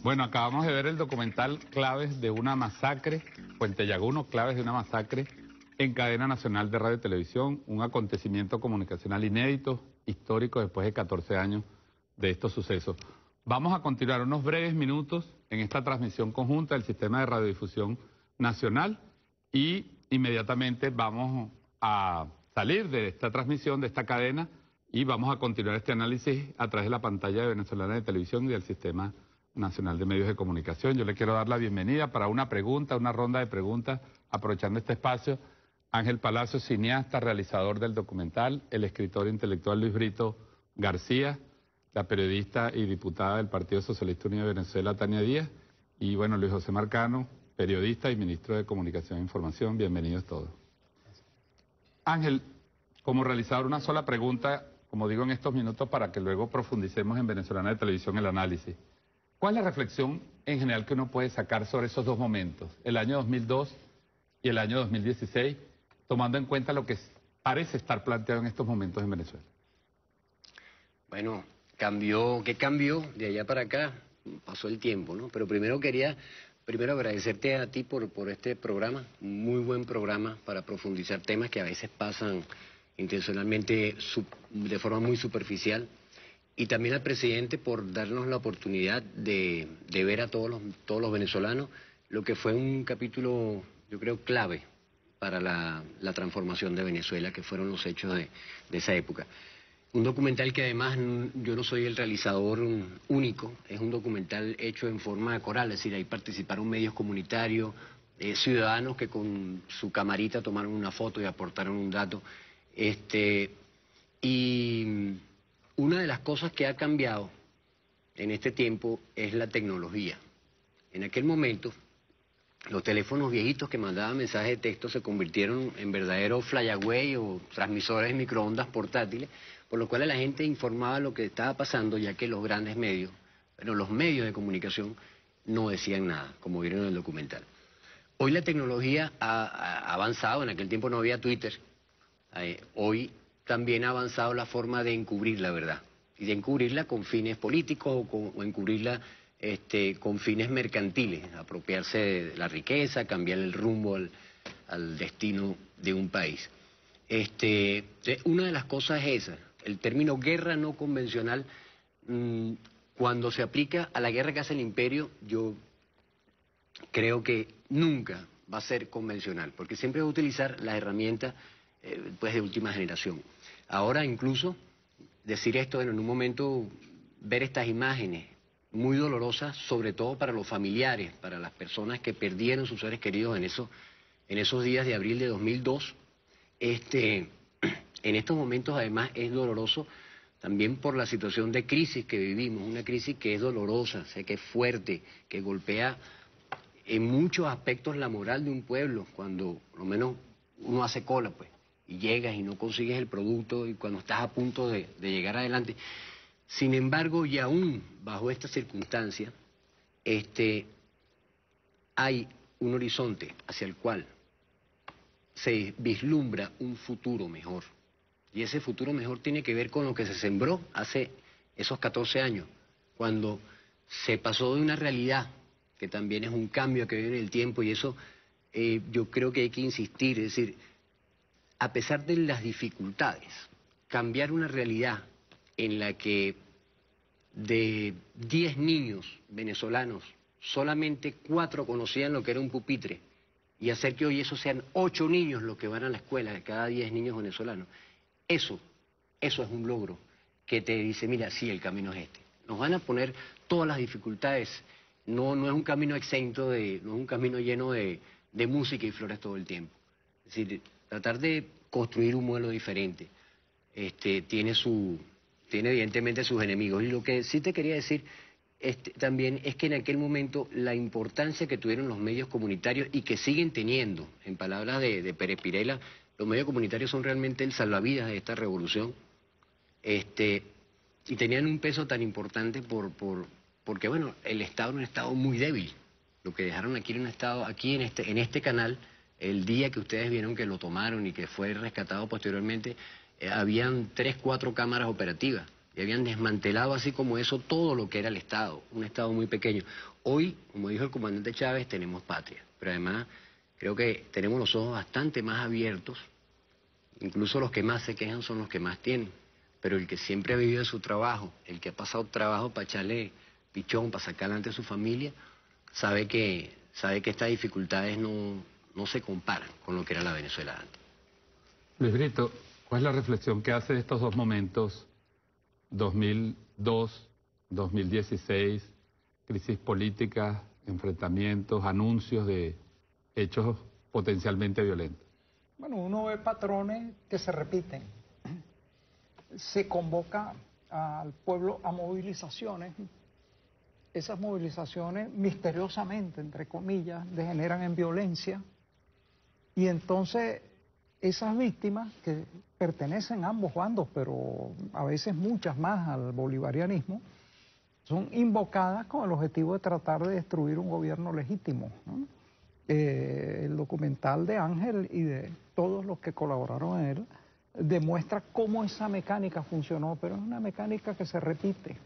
Bueno, acabamos de ver el documental Claves de una masacre, Puente Llaguno, Claves de una masacre, en cadena nacional de radio y televisión, un acontecimiento comunicacional inédito, histórico, después de 14 años de estos sucesos. Vamos a continuar unos breves minutos en esta transmisión conjunta del Sistema de Radiodifusión Nacional y inmediatamente vamos a salir de esta transmisión, de esta cadena, y vamos a continuar este análisis a través de la pantalla de Venezolana de Televisión y del Sistema Nacional de Medios de Comunicación. Yo le quiero dar la bienvenida para una pregunta, una ronda de preguntas, aprovechando este espacio. Ángel Palacio, cineasta, realizador del documental, el escritor intelectual Luis Brito García, la periodista y diputada del Partido Socialista Unido de Venezuela, Tania Díaz, y bueno, Luis José Marcano, periodista y ministro de Comunicación e Información. Bienvenidos todos. Ángel, como realizador, una sola pregunta, como digo en estos minutos, para que luego profundicemos en Venezolana de Televisión el análisis. ¿Cuál es la reflexión en general que uno puede sacar sobre esos dos momentos, el año 2002 y el año 2016, tomando en cuenta lo que parece estar planteado en estos momentos en Venezuela? Bueno, ¿qué cambió de allá para acá? Pasó el tiempo, ¿no? Pero primero quería agradecerte a ti por este programa, un muy buen programa para profundizar temas que a veces pasan intencionalmente de forma muy superficial. Y también al presidente por darnos la oportunidad de ver a todos los venezolanos, lo que fue un capítulo, yo creo, clave para la transformación de Venezuela, que fueron los hechos de esa época. Un documental que además yo no soy el realizador único, es un documental hecho en forma coral, es decir, ahí participaron medios comunitarios, ciudadanos que con su camarita tomaron una foto y aportaron un dato. Y una de las cosas que ha cambiado en este tiempo es la tecnología. En aquel momento, los teléfonos viejitos que mandaban mensajes de texto se convirtieron en verdaderos flyaway o transmisores de microondas portátiles, por lo cual la gente informaba lo que estaba pasando, ya que los grandes medios, pero los medios de comunicación no decían nada, como vieron en el documental. Hoy la tecnología ha avanzado, en aquel tiempo no había Twitter, hoy también ha avanzado la forma de encubrir la verdad, y de encubrirla con fines políticos o encubrirla con fines mercantiles, apropiarse de la riqueza, cambiar el rumbo al destino de un país. Una de las cosas es esa, el término guerra no convencional, cuando se aplica a la guerra que hace el imperio, yo creo que nunca va a ser convencional, porque siempre va a utilizar las herramientas pues de última generación. Ahora incluso decir esto en un momento, ver estas imágenes muy dolorosas, sobre todo para los familiares, para las personas que perdieron sus seres queridos en esos días de abril de 2002, en estos momentos además es doloroso también por la situación de crisis que vivimos, una crisis que es dolorosa, sé que es fuerte, que golpea en muchos aspectos la moral de un pueblo, cuando por lo menos uno hace cola, pues, y llegas y no consigues el producto, y cuando estás a punto de llegar adelante. Sin embargo, y aún bajo esta circunstancia, hay un horizonte hacia el cual se vislumbra un futuro mejor. Y ese futuro mejor tiene que ver con lo que se sembró hace esos 14 años, cuando se pasó de una realidad, que también es un cambio que viene en el tiempo, y eso yo creo que hay que insistir, es decir, a pesar de las dificultades, cambiar una realidad en la que de 10 niños venezolanos, solamente 4 conocían lo que era un pupitre, y hacer que hoy esos sean 8 niños los que van a la escuela de cada 10 niños venezolanos, eso es un logro que te dice, mira, sí, el camino es este. Nos van a poner todas las dificultades, no es un camino exento, no es un camino lleno de música y flores todo el tiempo. Es decir, tratar de construir un modelo diferente tiene evidentemente sus enemigos. Y lo que sí te quería decir también es que en aquel momento la importancia que tuvieron los medios comunitarios y que siguen teniendo, en palabras de Pérez Pirela, los medios comunitarios son realmente el salvavidas de esta revolución, y tenían un peso tan importante porque bueno, el Estado era un Estado muy débil. Lo que dejaron aquí era un Estado, aquí en este canal, el día que ustedes vieron que lo tomaron y que fue rescatado posteriormente, habían 3, 4 cámaras operativas. y habían desmantelado así como eso todo lo que era el Estado, un Estado muy pequeño. Hoy, como dijo el comandante Chávez, tenemos patria, pero además creo que tenemos los ojos bastante más abiertos, incluso los que más se quejan son los que más tienen, pero el que siempre ha vivido de su trabajo, el que ha pasado trabajo para echarle pichón, para sacar adelante a su familia, sabe que estas dificultades no se comparan con lo que era la Venezuela antes. Luis Brito, ¿cuál es la reflexión que hace de estos dos momentos, 2002, 2016, crisis política, enfrentamientos, anuncios de hechos potencialmente violentos? Bueno, uno ve patrones que se repiten. Se convoca al pueblo a movilizaciones. Esas movilizaciones misteriosamente, entre comillas, degeneran en violencia. Y entonces esas víctimas que pertenecen a ambos bandos, pero a veces muchas más al bolivarianismo, son invocadas con el objetivo de tratar de destruir un gobierno legítimo, ¿no? El documental de Ángel y de todos los que colaboraron en él demuestra cómo esa mecánica funcionó, pero es una mecánica que se repite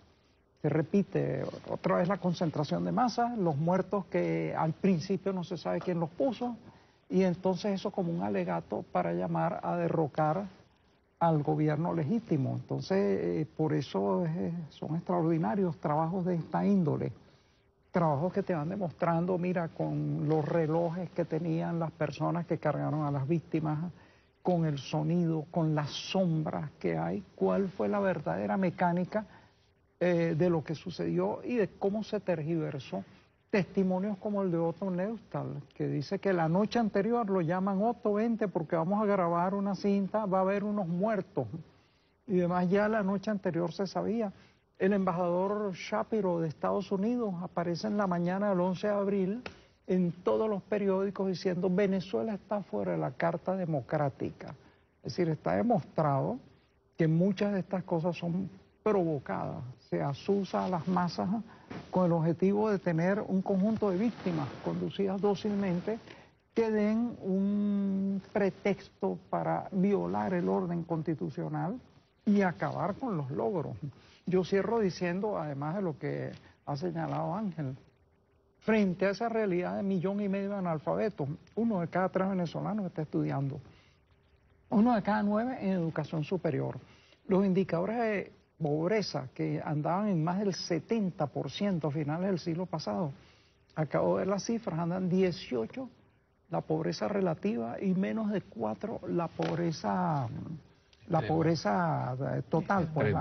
otra vez la concentración de masas, los muertos que al principio no se sabe quién los puso, y entonces eso como un alegato para llamar a derrocar al gobierno legítimo. Entonces, por eso son extraordinarios trabajos de esta índole. Trabajos que te van demostrando, mira, con los relojes que tenían las personas que cargaron a las víctimas, con el sonido, con las sombras que hay, cuál fue la verdadera mecánica de lo que sucedió y de cómo se tergiversó. Testimonios como el de Otto Neustadl, que dice que la noche anterior lo llaman: Otto, vente porque vamos a grabar una cinta, va a haber unos muertos. Y además ya la noche anterior se sabía. El embajador Shapiro de Estados Unidos aparece en la mañana del 11 de abril en todos los periódicos diciendo: Venezuela está fuera de la Carta Democrática. Es decir, está demostrado que muchas de estas cosas son provocadas. Se asusa a las masas con el objetivo de tener un conjunto de víctimas conducidas dócilmente que den un pretexto para violar el orden constitucional y acabar con los logros. Yo cierro diciendo, además de lo que ha señalado Ángel, frente a esa realidad de 1,5 millones de analfabetos, 1 de cada 3 venezolanos está estudiando, 1 de cada 9 en educación superior. Los indicadores de pobreza que andaban en más del 70% a finales del siglo pasado, acabo de ver las cifras, andan 18 la pobreza relativa y menos de 4 la pobreza total, pues,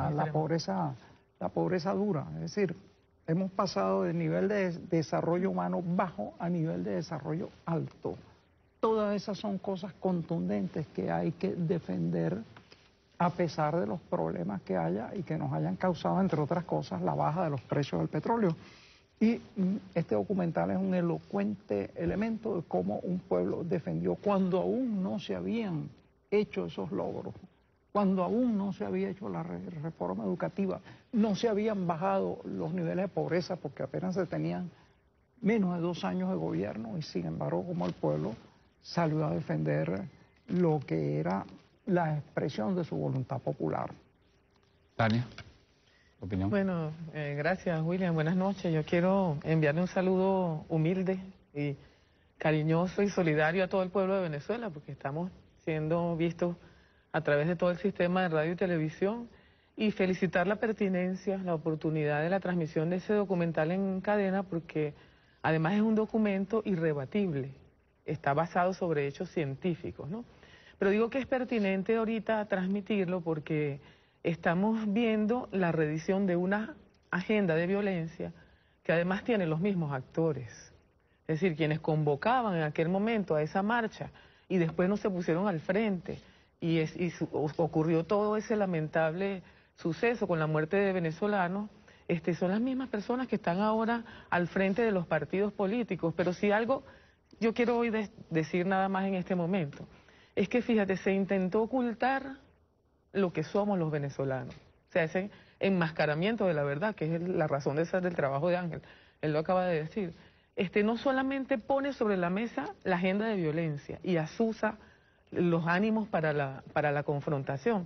la pobreza dura. Es decir, hemos pasado del nivel de desarrollo humano bajo a nivel de desarrollo alto. Todas esas son cosas contundentes que hay que defender a pesar de los problemas que haya y que nos hayan causado, entre otras cosas, la baja de los precios del petróleo. Y este documental es un elocuente elemento de cómo un pueblo defendió cuando aún no se habían hecho esos logros, cuando aún no se había hecho la reforma educativa, no se habían bajado los niveles de pobreza porque apenas se tenían menos de 2 años de gobierno, y sin embargo como el pueblo salió a defender lo que era la expresión de su voluntad popular. Tania, opinión. Bueno, gracias William, buenas noches. Yo quiero enviarle un saludo humilde y cariñoso y solidario a todo el pueblo de Venezuela, porque estamos siendo vistos a través de todo el sistema de radio y televisión, y felicitar la pertinencia, la oportunidad de la transmisión de ese documental en cadena, porque además es un documento irrebatible, está basado sobre hechos científicos, ¿no? Pero digo que es pertinente ahorita transmitirlo porque estamos viendo la reedición de una agenda de violencia que además tiene los mismos actores. Es decir, quienes convocaban en aquel momento a esa marcha y después no se pusieron al frente y ocurrió todo ese lamentable suceso con la muerte de venezolanos, son las mismas personas que están ahora al frente de los partidos políticos. Pero si algo yo quiero hoy decir nada más en este momento, es que fíjate, se intentó ocultar lo que somos los venezolanos. O sea, ese enmascaramiento de la verdad, que es la razón de ser del trabajo de Ángel, él lo acaba de decir. No solamente pone sobre la mesa la agenda de violencia y asusa los ánimos para la confrontación,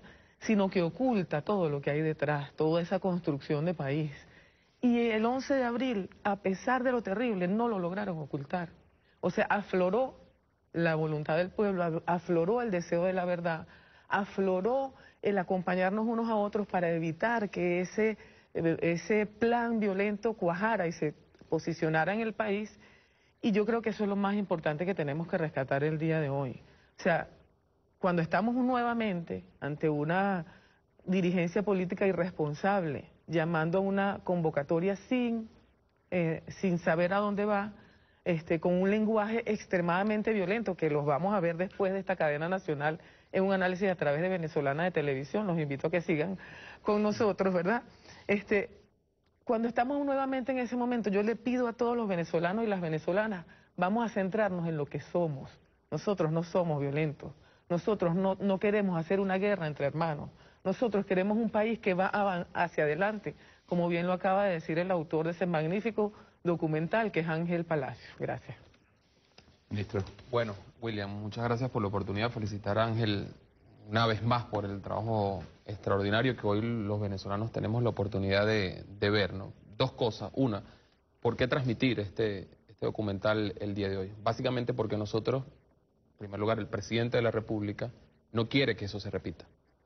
sino que oculta todo lo que hay detrás, toda esa construcción de país. Y el 11 de abril, a pesar de lo terrible, no lo lograron ocultar. O sea, afloró la voluntad del pueblo, afloró el deseo de la verdad, afloró el acompañarnos unos a otros para evitar que ese plan violento cuajara y se posicionara en el país. Y yo creo que eso es lo más importante que tenemos que rescatar el día de hoy. O sea, cuando estamos nuevamente ante una dirigencia política irresponsable, llamando a una convocatoria sin saber a dónde va, con un lenguaje extremadamente violento, que los vamos a ver después de esta cadena nacional en un análisis a través de Venezolana de Televisión. Los invito a que sigan con nosotros, ¿verdad? Cuando estamos nuevamente en ese momento, yo le pido a todos los venezolanos y las venezolanas, vamos a centrarnos en lo que somos. Nosotros no somos violentos, nosotros no queremos hacer una guerra entre hermanos, nosotros queremos un país que va hacia adelante, como bien lo acaba de decir el autor de ese magnífico documental, que es Ángel Palacio. Gracias. Ministro. Bueno, William, muchas gracias por la oportunidad. Felicitar a Ángel una vez más por el trabajo extraordinario que hoy los venezolanos tenemos la oportunidad de ver, ¿no? Dos cosas. Una, ¿por qué transmitir este documental el día de hoy? Básicamente porque nosotros, en primer lugar, el presidente de la República no quiere que eso se repita.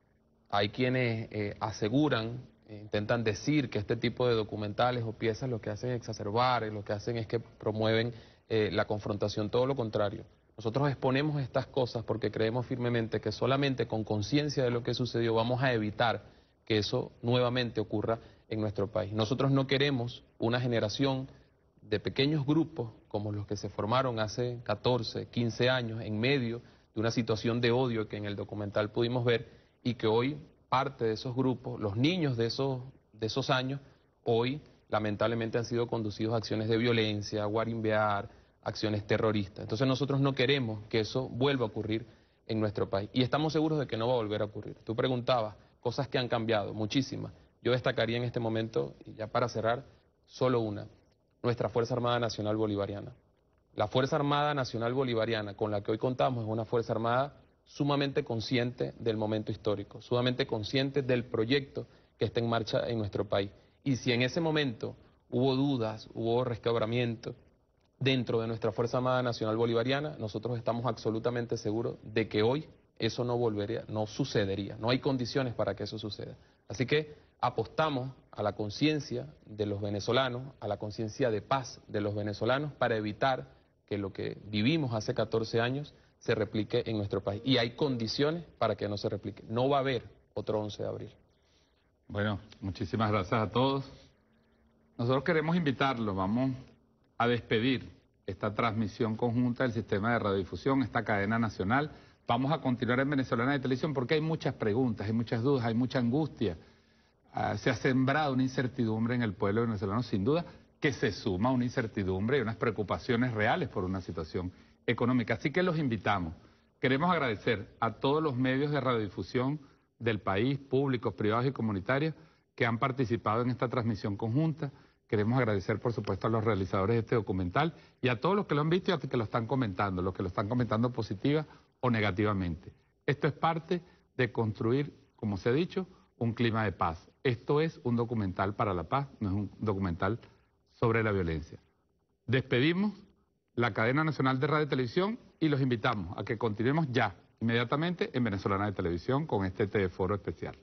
Hay quienes aseguran, intentan decir que este tipo de documentales o piezas lo que hacen es exacerbar, lo que hacen es que promueven la confrontación, todo lo contrario. Nosotros exponemos estas cosas porque creemos firmemente que solamente con conciencia de lo que sucedió vamos a evitar que eso nuevamente ocurra en nuestro país. Nosotros no queremos una generación de pequeños grupos como los que se formaron hace 14, 15 años en medio de una situación de odio que en el documental pudimos ver y que hoy parte de esos grupos, los niños de esos años, hoy lamentablemente han sido conducidos a acciones de violencia, a guarimbear, acciones terroristas. Entonces nosotros no queremos que eso vuelva a ocurrir en nuestro país y estamos seguros de que no va a volver a ocurrir. Tú preguntabas, cosas que han cambiado, muchísimas. Yo destacaría en este momento, y ya para cerrar, solo una, nuestra Fuerza Armada Nacional Bolivariana. La Fuerza Armada Nacional Bolivariana con la que hoy contamos es una Fuerza Armada sumamente consciente del momento histórico, sumamente consciente del proyecto que está en marcha en nuestro país. Y si en ese momento hubo dudas, hubo resquebramiento dentro de nuestra Fuerza Armada Nacional Bolivariana, nosotros estamos absolutamente seguros de que hoy eso no volvería, no sucedería, no hay condiciones para que eso suceda. Así que apostamos a la conciencia de los venezolanos, a la conciencia de paz de los venezolanos para evitar que lo que vivimos hace 14 años se replique en nuestro país. Y hay condiciones para que no se replique. No va a haber otro 11 de abril. Bueno, muchísimas gracias a todos. Nosotros queremos invitarlos, vamos a despedir esta transmisión conjunta del sistema de radiodifusión, esta cadena nacional. Vamos a continuar en Venezolana de Televisión porque hay muchas preguntas, hay muchas dudas, hay mucha angustia. Se ha sembrado una incertidumbre en el pueblo venezolano, sin duda, que se suma a una incertidumbre y unas preocupaciones reales por una situación económica. Así que los invitamos. Queremos agradecer a todos los medios de radiodifusión del país, públicos, privados y comunitarios, que han participado en esta transmisión conjunta. Queremos agradecer, por supuesto, a los realizadores de este documental y a todos los que lo han visto y a los que lo están comentando, los que lo están comentando positiva o negativamente. Esto es parte de construir, como se ha dicho, un clima de paz. Esto es un documental para la paz, no es un documental sobre la violencia. Despedimos la cadena nacional de radio y televisión y los invitamos a que continuemos ya, inmediatamente, en Venezolana de Televisión con este teleforo especial.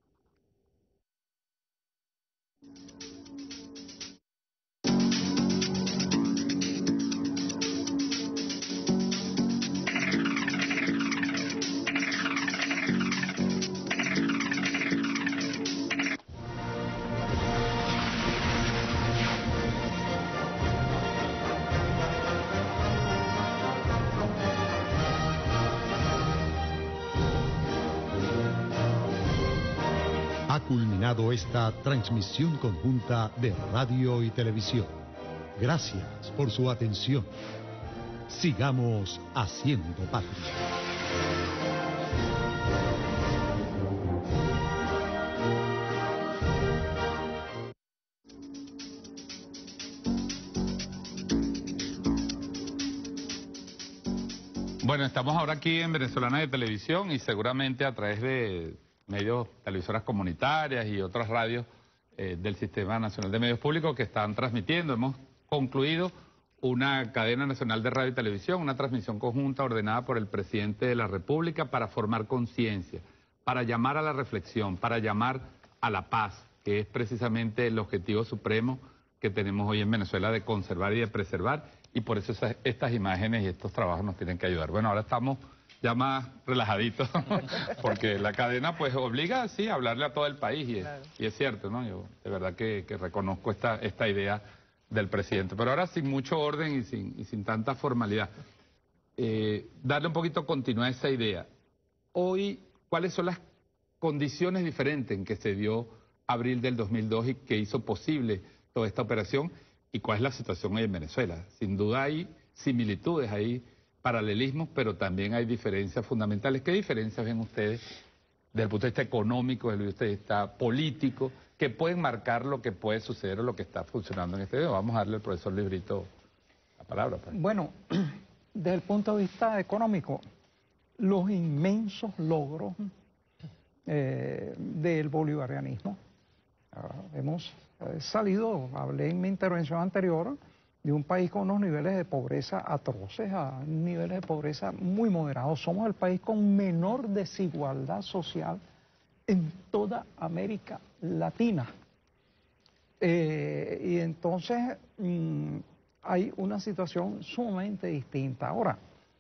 Ha culminado esta transmisión conjunta de radio y televisión. Gracias por su atención. Sigamos haciendo patria. Bueno, estamos ahora aquí en Venezolana de Televisión y seguramente a través de medios, televisoras comunitarias y otras radios del Sistema Nacional de Medios Públicos que están transmitiendo. Hemos concluido una cadena nacional de radio y televisión, una transmisión conjunta ordenada por el presidente de la República para formar conciencia, para llamar a la reflexión, para llamar a la paz, que es precisamente el objetivo supremo que tenemos hoy en Venezuela de conservar y de preservar, y por eso estas imágenes y estos trabajos nos tienen que ayudar. Bueno, ahora estamos ya más relajaditos, porque la cadena pues obliga, sí, a hablarle a todo el país, y es cierto, ¿no? Yo de verdad que reconozco esta idea del presidente, pero ahora sin mucho orden y sin tanta formalidad. Darle un poquito continuidad a esa idea. Hoy, ¿cuáles son las condiciones diferentes en que se dio abril del 2002 y que hizo posible toda esta operación? ¿Y cuál es la situación hoy en Venezuela? Sin duda hay similitudes, hay paralelismos, pero también hay diferencias fundamentales. ¿Qué diferencias ven ustedes desde el punto de vista económico, desde el punto de vista político, que pueden marcar lo que puede suceder o lo que está funcionando en este video? Vamos a darle al profesor Luis Brito la palabra. Pues. Bueno, desde el punto de vista económico, los inmensos logros del bolivarianismo. Hemos salido, hablé en mi intervención anterior, de un país con unos niveles de pobreza atroces a niveles de pobreza muy moderados. Somos el país con menor desigualdad social en toda América Latina. Y entonces hay una situación sumamente distinta. Ahora,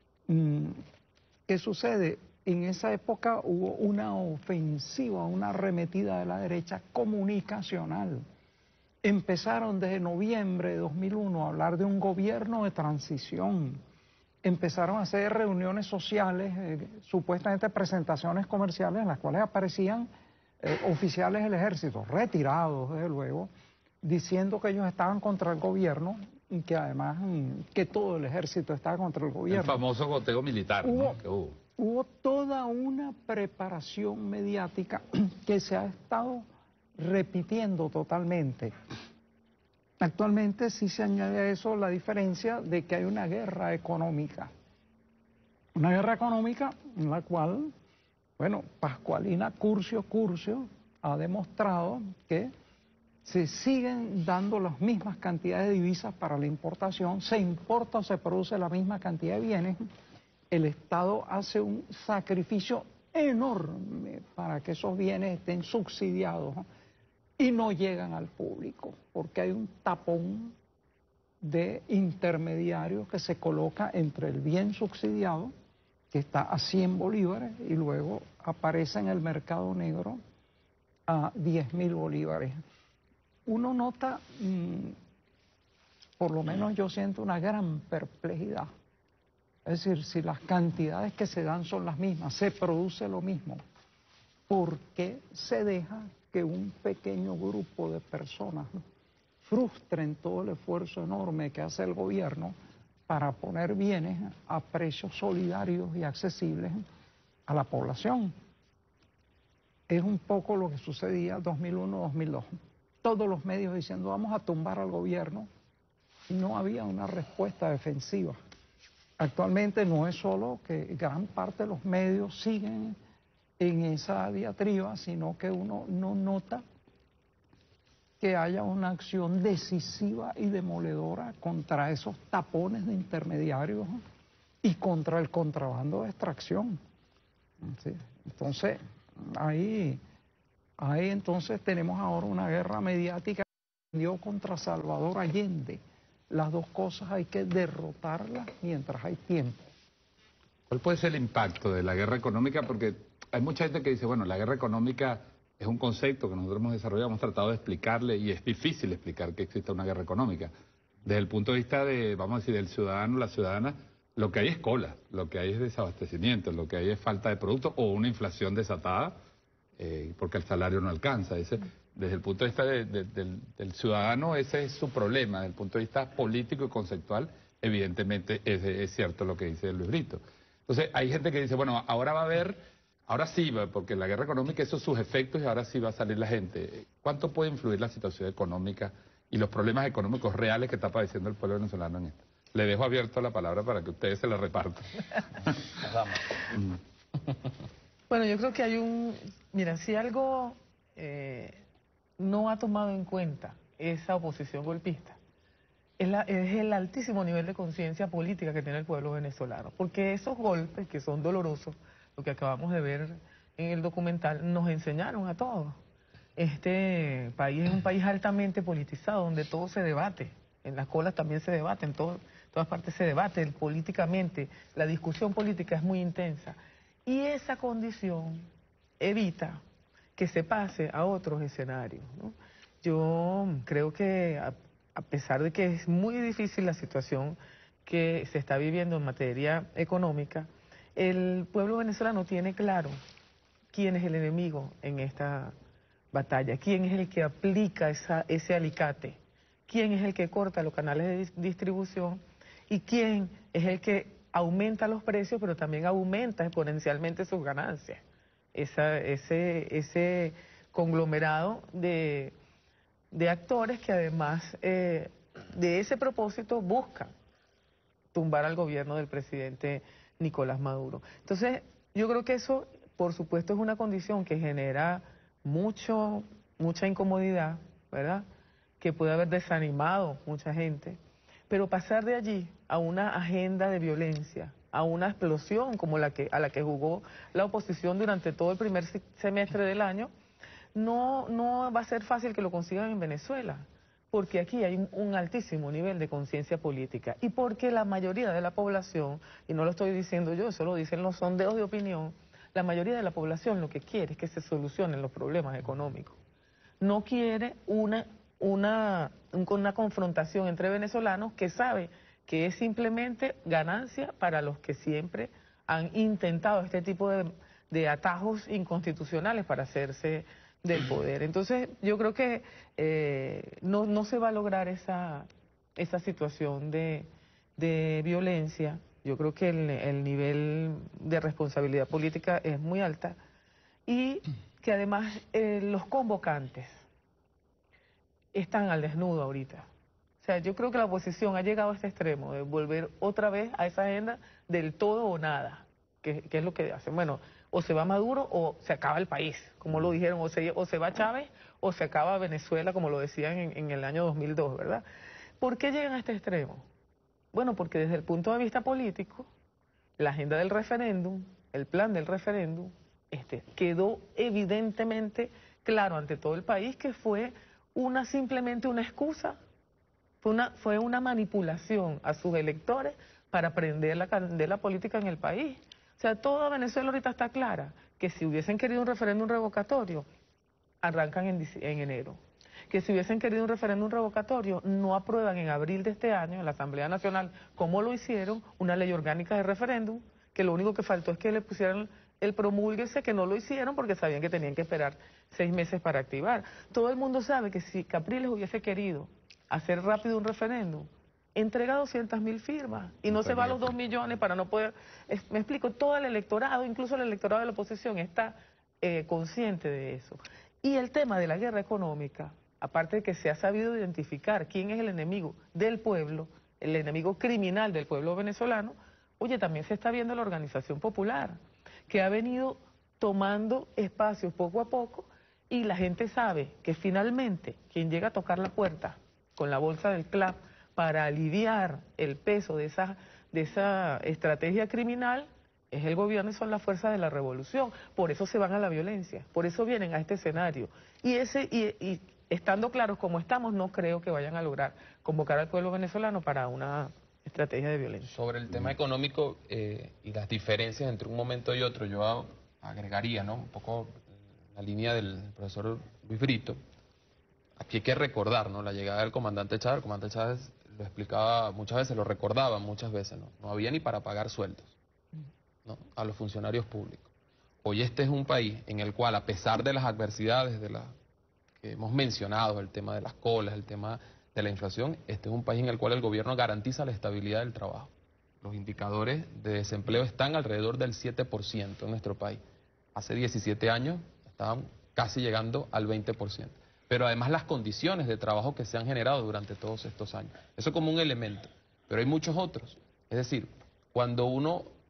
¿qué sucede? En esa época hubo una ofensiva, una arremetida de la derecha comunicacional. Empezaron desde noviembre de 2001 a hablar de un gobierno de transición. Empezaron a hacer reuniones sociales, supuestamente presentaciones comerciales en las cuales aparecían oficiales del ejército, retirados desde luego, diciendo que ellos estaban contra el gobierno y que además que todo el ejército estaba contra el gobierno. El famoso goteo militar, ¿no? Que hubo toda una preparación mediática que se ha estado repitiendo totalmente. Actualmente sí se añade a eso la diferencia de que hay una guerra económica. Una guerra económica en la cual, bueno, Pascualina Curcio ha demostrado que se siguen dando las mismas cantidades de divisas para la importación, se importa o se produce la misma cantidad de bienes, el Estado hace un sacrificio enorme para que esos bienes estén subsidiados y no llegan al público, porque hay un tapón de intermediarios que se coloca entre el bien subsidiado, que está a 100 bolívares, y luego aparece en el mercado negro a 10.000 bolívares. Uno nota, por lo menos yo siento una gran perplejidad. Es decir, si las cantidades que se dan son las mismas, se produce lo mismo, ¿por qué se deja que un pequeño grupo de personas frustren todo el esfuerzo enorme que hace el gobierno para poner bienes a precios solidarios y accesibles a la población? Es un poco lo que sucedía 2001-2002. Todos los medios diciendo vamos a tumbar al gobierno, y no había una respuesta defensiva. Actualmente no es solo que gran parte de los medios siguen en esa diatriba, sino que uno no nota que haya una acción decisiva y demoledora contra esos tapones de intermediarios y contra el contrabando de extracción. ¿Sí? Entonces, ahí entonces tenemos ahora una guerra mediática que dio contra Salvador Allende. Las dos cosas hay que derrotarlas mientras hay tiempo. ¿Cuál puede ser el impacto de la guerra económica? Porque hay mucha gente que dice, bueno, la guerra económica es un concepto que nosotros hemos desarrollado, hemos tratado de explicarle, y es difícil explicar que exista una guerra económica. Desde el punto de vista de, vamos a decir, del ciudadano, la ciudadana, lo que hay es cola, lo que hay es desabastecimiento, lo que hay es falta de productos o una inflación desatada, porque el salario no alcanza. Desde el punto de vista del ciudadano, ese es su problema. Desde el punto de vista político y conceptual, evidentemente es cierto lo que dice Luis Brito. Entonces, hay gente que dice, bueno, ahora va a haber, ahora sí, porque la guerra económica, esos sus efectos, y ahora sí va a salir la gente. ¿Cuánto puede influir la situación económica y los problemas económicos reales que está padeciendo el pueblo venezolano en esto? Le dejo abierto la palabra para que ustedes se la repartan. Bueno, yo creo que hay Mira, si algo no ha tomado en cuenta esa oposición golpista, es el altísimo nivel de conciencia política que tiene el pueblo venezolano. Porque esos golpes, que son dolorosos, lo que acabamos de ver en el documental, nos enseñaron a todos. Este país es un país altamente politizado, donde todo se debate. En las colas también se debate, en todas partes se debate políticamente. La discusión política es muy intensa. Y esa condición evita que se pase a otros escenarios, ¿no? Yo creo que a pesar de que es muy difícil la situación que se está viviendo en materia económica, el pueblo venezolano tiene claro quién es el enemigo en esta batalla, quién es el que aplica ese alicate, quién es el que corta los canales de distribución y quién es el que aumenta los precios, pero también aumenta exponencialmente sus ganancias. Ese conglomerado de actores que además de ese propósito buscan tumbar al gobierno del presidente Nicolás Maduro. Entonces, yo creo que eso, por supuesto, es una condición que genera mucha incomodidad, ¿verdad? Que puede haber desanimado mucha gente, pero pasar de allí a una agenda de violencia, a una explosión como a la que jugó la oposición durante todo el primer semestre del año, no va a ser fácil que lo consigan en Venezuela, porque aquí hay un altísimo nivel de conciencia política y porque la mayoría de la población, y no lo estoy diciendo yo, eso lo dicen los sondeos de opinión, la mayoría de la población lo que quiere es que se solucionen los problemas económicos. No quiere una confrontación entre venezolanos que sabe que es simplemente ganancia para los que siempre han intentado este tipo de atajos inconstitucionales para hacerse del poder. Entonces, yo creo que no se va a lograr esa situación de violencia. Yo creo que el nivel de responsabilidad política es muy alta y que además los convocantes están al desnudo ahorita. O sea, yo creo que la oposición ha llegado a este extremo de volver otra vez a esa agenda del todo o nada, que es lo que hacen. Bueno, o se va Maduro o se acaba el país, como lo dijeron, o se va Chávez o se acaba Venezuela, como lo decían en el año 2002, ¿verdad? ¿Por qué llegan a este extremo? Bueno, porque desde el punto de vista político, la agenda del referéndum, el plan del referéndum, quedó evidentemente claro ante todo el país que fue simplemente una excusa, fue una manipulación a sus electores para prender la candela política en el país. O sea, toda Venezuela ahorita está clara que si hubiesen querido un referéndum revocatorio, arrancan en enero. Que si hubiesen querido un referéndum revocatorio, no aprueban en abril de este año en la Asamblea Nacional, como lo hicieron, una ley orgánica de referéndum, que lo único que faltó es que le pusieran el promúlguese, que no lo hicieron porque sabían que tenían que esperar 6 meses para activar. Todo el mundo sabe que si Capriles hubiese querido hacer rápido un referéndum, entrega 200.000 firmas y no se va a los 2 millones para no poder... Me explico, todo el electorado, incluso el electorado de la oposición, está consciente de eso. Y el tema de la guerra económica, aparte de que se ha sabido identificar quién es el enemigo del pueblo, el enemigo criminal del pueblo venezolano, oye, también se está viendo la organización popular, que ha venido tomando espacios poco a poco y la gente sabe que finalmente quien llega a tocar la puerta con la bolsa del CLAP para aliviar el peso de esa estrategia criminal es el gobierno y son las fuerzas de la revolución. Por eso se van a la violencia, por eso vienen a este escenario. Y estando claros como estamos, no creo que vayan a lograr convocar al pueblo venezolano para una estrategia de violencia. Sobre el tema económico y las diferencias entre un momento y otro, yo agregaría, ¿no?, un poco la línea del profesor Luis Brito. Aquí hay que recordar, ¿no?, la llegada del comandante Chávez. El comandante Chávez lo explicaba muchas veces, lo recordaba muchas veces, ¿no? No había ni para pagar sueldos, ¿no?, a los funcionarios públicos. Hoy este es un país en el cual, a pesar de las adversidades que hemos mencionado, el tema de las colas, el tema de la inflación, este es un país en el cual el gobierno garantiza la estabilidad del trabajo. Los indicadores de desempleo están alrededor del 7% en nuestro país. Hace 17 años estaban casi llegando al 20%. Pero además las condiciones de trabajo que se han generado durante todos estos años. Eso como un elemento, pero hay muchos otros. Es decir, cuando uno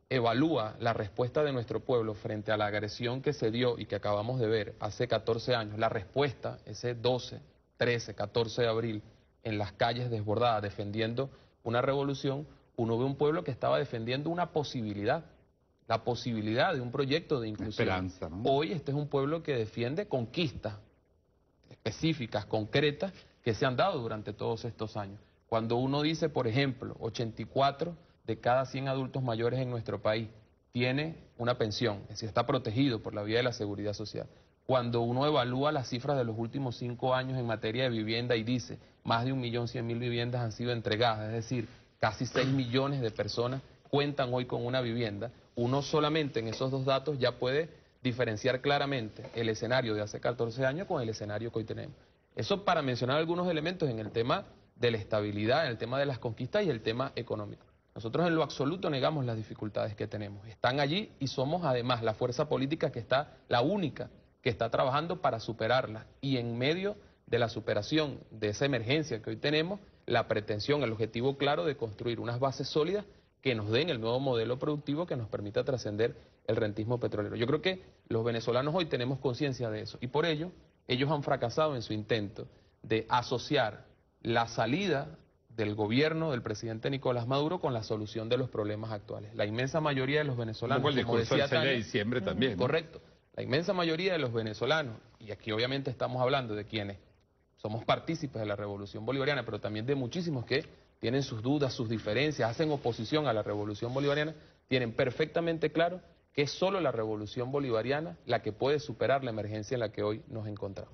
evalúa la respuesta de nuestro pueblo frente a la agresión que se dio y que acabamos de ver hace 14 años, la respuesta ese 12, 13, 14 de abril en las calles desbordadas defendiendo una revolución, uno ve un pueblo que estaba defendiendo una posibilidad, la posibilidad de un proyecto de inclusión. Esperanza, ¿no? Hoy este es un pueblo que defiende conquistas específicas, concretas, que se han dado durante todos estos años. Cuando uno dice, por ejemplo, 84 de cada 100 adultos mayores en nuestro país tiene una pensión, es decir, está protegido por la vía de la seguridad social. Cuando uno evalúa las cifras de los últimos 5 años en materia de vivienda y dice, más de 1.100.000 viviendas han sido entregadas, es decir, casi 6 millones de personas cuentan hoy con una vivienda, uno solamente en esos dos datos ya puede diferenciar claramente el escenario de hace 14 años con el escenario que hoy tenemos. Eso para mencionar algunos elementos en el tema de la estabilidad, en el tema de las conquistas y el tema económico. Nosotros en lo absoluto negamos las dificultades que tenemos. Están allí y somos además la fuerza política que está, la única que está trabajando para superarlas. Y en medio de la superación de esa emergencia que hoy tenemos, la pretensión, el objetivo claro de construir unas bases sólidas que nos den el nuevo modelo productivo que nos permita trascender el rentismo petrolero. Yo creo que los venezolanos hoy tenemos conciencia de eso y por ello ellos han fracasado en su intento de asociar la salida del gobierno del presidente Nicolás Maduro con la solución de los problemas actuales. La inmensa mayoría de los venezolanos, Un poco el como discurso del decía 6 de Tania, diciembre también, ¿no? correcto, la inmensa mayoría de los venezolanos, y aquí obviamente estamos hablando de quienes somos partícipes de la revolución bolivariana, pero también de muchísimos que tienen sus dudas, sus diferencias, hacen oposición a la revolución bolivariana, tienen perfectamente claro que es solo la revolución bolivariana la que puede superar la emergencia en la que hoy nos encontramos.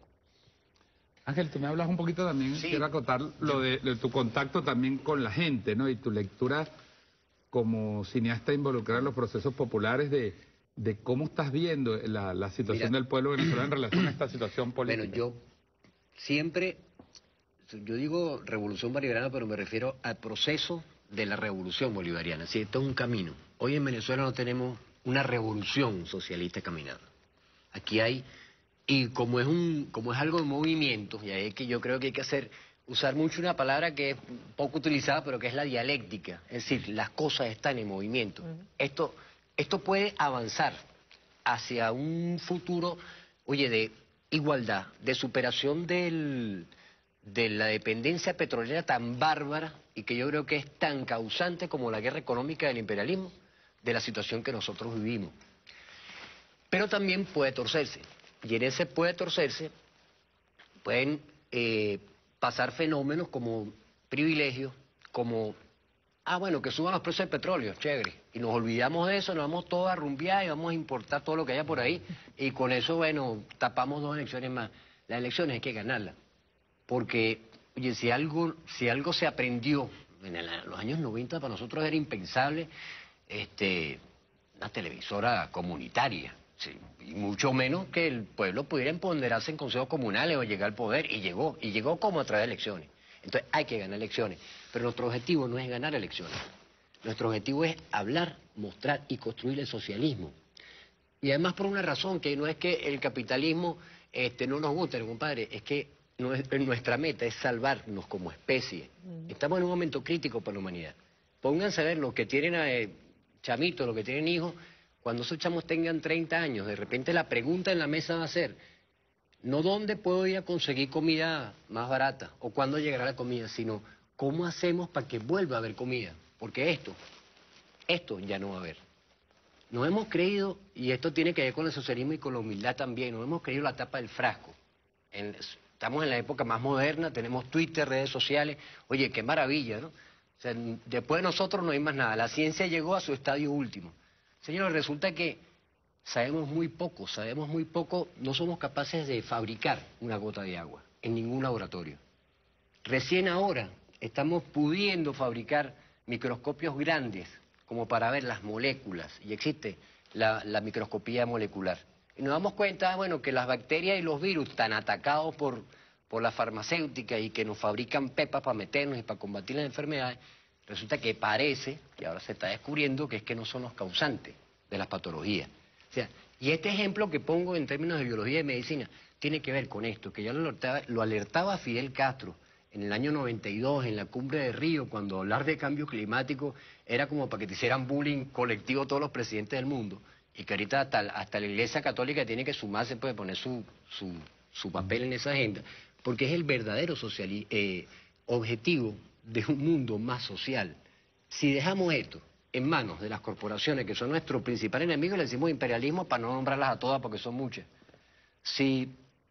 Ángel, tú me hablas un poquito también, Sí. quiero acotar lo de tu contacto también con la gente, ¿no? Y tu lectura como cineasta involucrada en los procesos populares de cómo estás viendo la situación Mira, del pueblo venezolano en relación a esta situación política. Bueno, yo siempre, yo digo revolución bolivariana, pero me refiero al proceso de la revolución bolivariana. Sí, esto es un camino. Hoy en Venezuela no tenemos una revolución socialista caminando. Aquí hay, y como es algo de movimiento, y ahí es que yo creo que hay que usar mucho una palabra que es poco utilizada, pero que es la dialéctica. Es decir, las cosas están en movimiento. Esto puede avanzar hacia un futuro, oye, de igualdad, de superación de la dependencia petrolera tan bárbara y que yo creo que es tan causante como la guerra económica del imperialismo, de la situación que nosotros vivimos. Pero también puede torcerse, y en ese puede torcerse pueden pasar fenómenos como privilegios, como, bueno, que suban los precios del petróleo, chévere, y nos olvidamos de eso, nos vamos todos a rumbear y vamos a importar todo lo que haya por ahí, y con eso, bueno, tapamos 2 elecciones más. Las elecciones hay que ganarlas, porque, oye, si algo se aprendió en los años 90, para nosotros era impensable una televisora comunitaria, sí, y mucho menos que el pueblo pudiera empoderarse en consejos comunales o llegar al poder, y llegó como a través de elecciones. Entonces hay que ganar elecciones, pero nuestro objetivo no es ganar elecciones, nuestro objetivo es hablar, mostrar y construir el socialismo. Y además por una razón, que no es que el capitalismo no nos guste, compadre, es que nuestra meta es salvarnos como especie. Estamos en un momento crítico para la humanidad. Pónganse a ver los que tienen chamitos, los que tienen hijos, cuando esos chamos tengan 30 años, de repente la pregunta en la mesa va a ser, no dónde puedo ir a conseguir comida más barata o cuándo llegará la comida, sino cómo hacemos para que vuelva a haber comida. Porque esto ya no va a haber. Nos hemos creído, y esto tiene que ver con el socialismo y con la humildad también, nos hemos creído la tapa del frasco. Estamos en la época más moderna, tenemos Twitter, redes sociales, oye, qué maravilla, ¿no? O sea, después de nosotros no hay más nada, la ciencia llegó a su estadio último. Señores, resulta que sabemos muy poco, no somos capaces de fabricar una gota de agua en ningún laboratorio. Recién ahora estamos pudiendo fabricar microscopios grandes como para ver las moléculas, y existe la microscopía molecular. Y nos damos cuenta, bueno, que las bacterias y los virus están atacados por la farmacéutica y que nos fabrican pepas para meternos y para combatir las enfermedades, resulta que parece, que ahora se está descubriendo, que es que no son los causantes de las patologías. O sea, y este ejemplo que pongo en términos de biología y medicina tiene que ver con esto, que ya lo alertaba Fidel Castro en el año 92, en la cumbre de Río, cuando hablar de cambio climático era como para que te hicieran bullying colectivo todos los presidentes del mundo, y que ahorita hasta la Iglesia Católica tiene que sumarse, puede poner su papel en esa agenda, porque es el verdadero objetivo de un mundo más social. Si dejamos esto en manos de las corporaciones, que son nuestro principal enemigo, le decimos imperialismo para no nombrarlas a todas porque son muchas. Si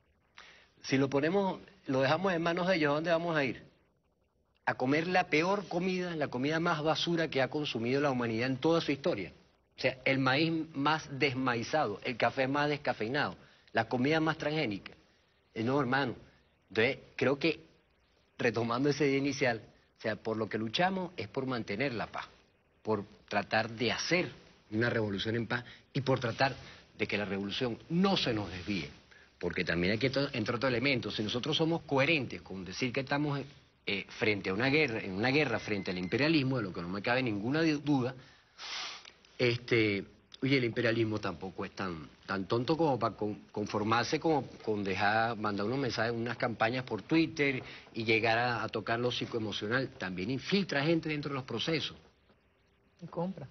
lo dejamos en manos de ellos, ¿a dónde vamos a ir? A comer la peor comida, la comida más basura que ha consumido la humanidad en toda su historia. O sea, el maíz más desmaizado, el café más descafeinado, la comida más transgénica. No, hermano. Entonces, creo que, retomando ese día inicial, o sea, por lo que luchamos es por mantener la paz, por tratar de hacer una revolución en paz y por tratar de que la revolución no se nos desvíe. Porque también aquí entra otro elemento. Si nosotros somos coherentes con decir que estamos frente a una guerra frente al imperialismo, de lo que no me cabe ninguna duda, oye, el imperialismo tampoco es tan tonto como para conformarse con mandar unos mensajes, unas campañas por Twitter y llegar a tocar lo psicoemocional. También infiltra gente dentro de los procesos. Y compra.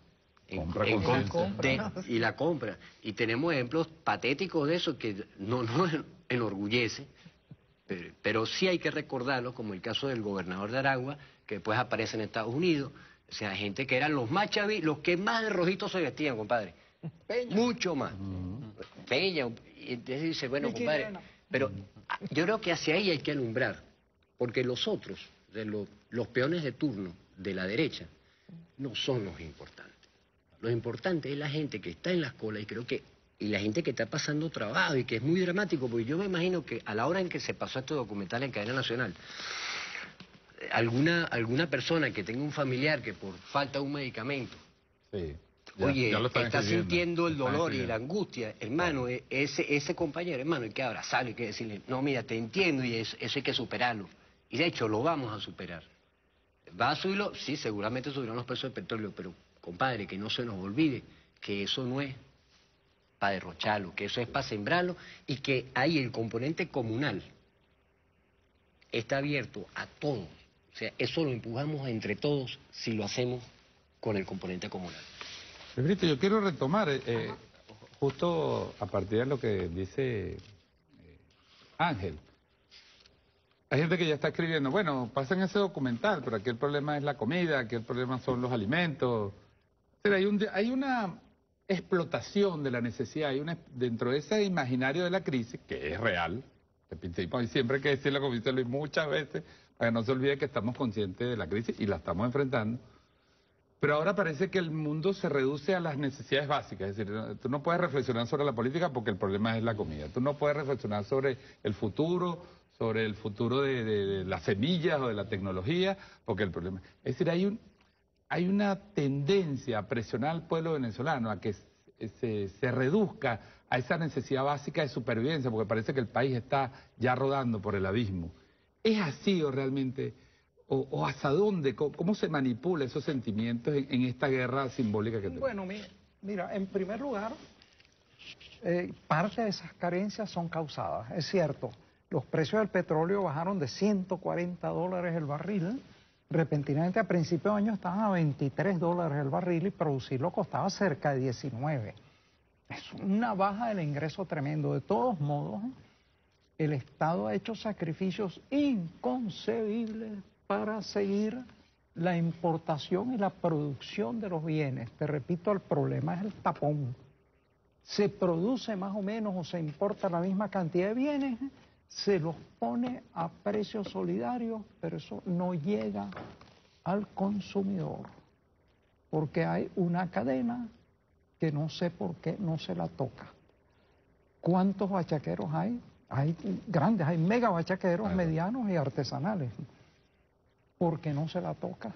Y la compra. Y tenemos ejemplos patéticos de eso que no nos enorgullece, pero sí hay que recordarlo, como el caso del gobernador de Aragua, que después aparece en Estados Unidos. O sea, gente que eran los más los que más de rojito se vestían, compadre. Peña. Mucho más. Peña. Y entonces dice, bueno, compadre, pero yo creo que hacia ahí hay que alumbrar, porque los otros, los peones de turno de la derecha, no son los importantes. Lo importante es la gente que está en las colas y la gente que está pasando trabajo y que es muy dramático, porque yo me imagino que a la hora en que se pasó este documental en cadena nacional, alguna persona que tenga un familiar que por falta de un medicamento, sí, ya está sintiendo el dolor y la angustia, hermano, ese compañero, hermano, hay que abrazarlo, hay que decirle, no, mira, te entiendo y eso hay que superarlo. Y de hecho lo vamos a superar. ¿Va a subirlo? Sí, seguramente subirán los precios del petróleo, pero compadre, que no se nos olvide que eso no es para derrocharlo, que eso es para sembrarlo y que ahí el componente comunal está abierto a todos. O sea, eso lo empujamos entre todos si lo hacemos con el componente comunal. Brito, yo quiero retomar, justo a partir de lo que dice Ángel. Hay gente que ya está escribiendo, bueno, pasen ese documental, pero aquí el problema es la comida, aquí el problema son los alimentos. O sea, hay una explotación de la necesidad, dentro de ese imaginario de la crisis, que es real, y siempre hay que decirlo, como dice Luis, muchas veces, para que no se olvide que estamos conscientes de la crisis y la estamos enfrentando. Pero ahora parece que el mundo se reduce a las necesidades básicas, es decir, tú no puedes reflexionar sobre la política porque el problema es la comida, tú no puedes reflexionar sobre el futuro de las semillas o de la tecnología, porque el problema... Es decir, hay una tendencia a presionar al pueblo venezolano a que se reduzca a esa necesidad básica de supervivencia, porque parece que el país está ya rodando por el abismo. ¿Es así o realmente, o hasta dónde, cómo se manipula esos sentimientos en esta guerra simbólica que tenemos? Bueno, mira, en primer lugar, parte de esas carencias son causadas, es cierto. Los precios del petróleo bajaron de $140 el barril. Repentinamente a principios de año estaban a $23 el barril y producirlo costaba cerca de 19. Es una baja del ingreso tremendo. De todos modos, el Estado ha hecho sacrificios inconcebibles para seguir la importación y la producción de los bienes. Te repito, el problema es el tapón. Se produce más o menos o se importa la misma cantidad de bienes, se los pone a precios solidarios, pero eso no llega al consumidor, porque hay una cadena que no sé por qué no se la toca. ¿Cuántos bachaqueros hay? Hay grandes, hay mega bachaqueros, medianos y artesanales. ¿Por qué no se la toca?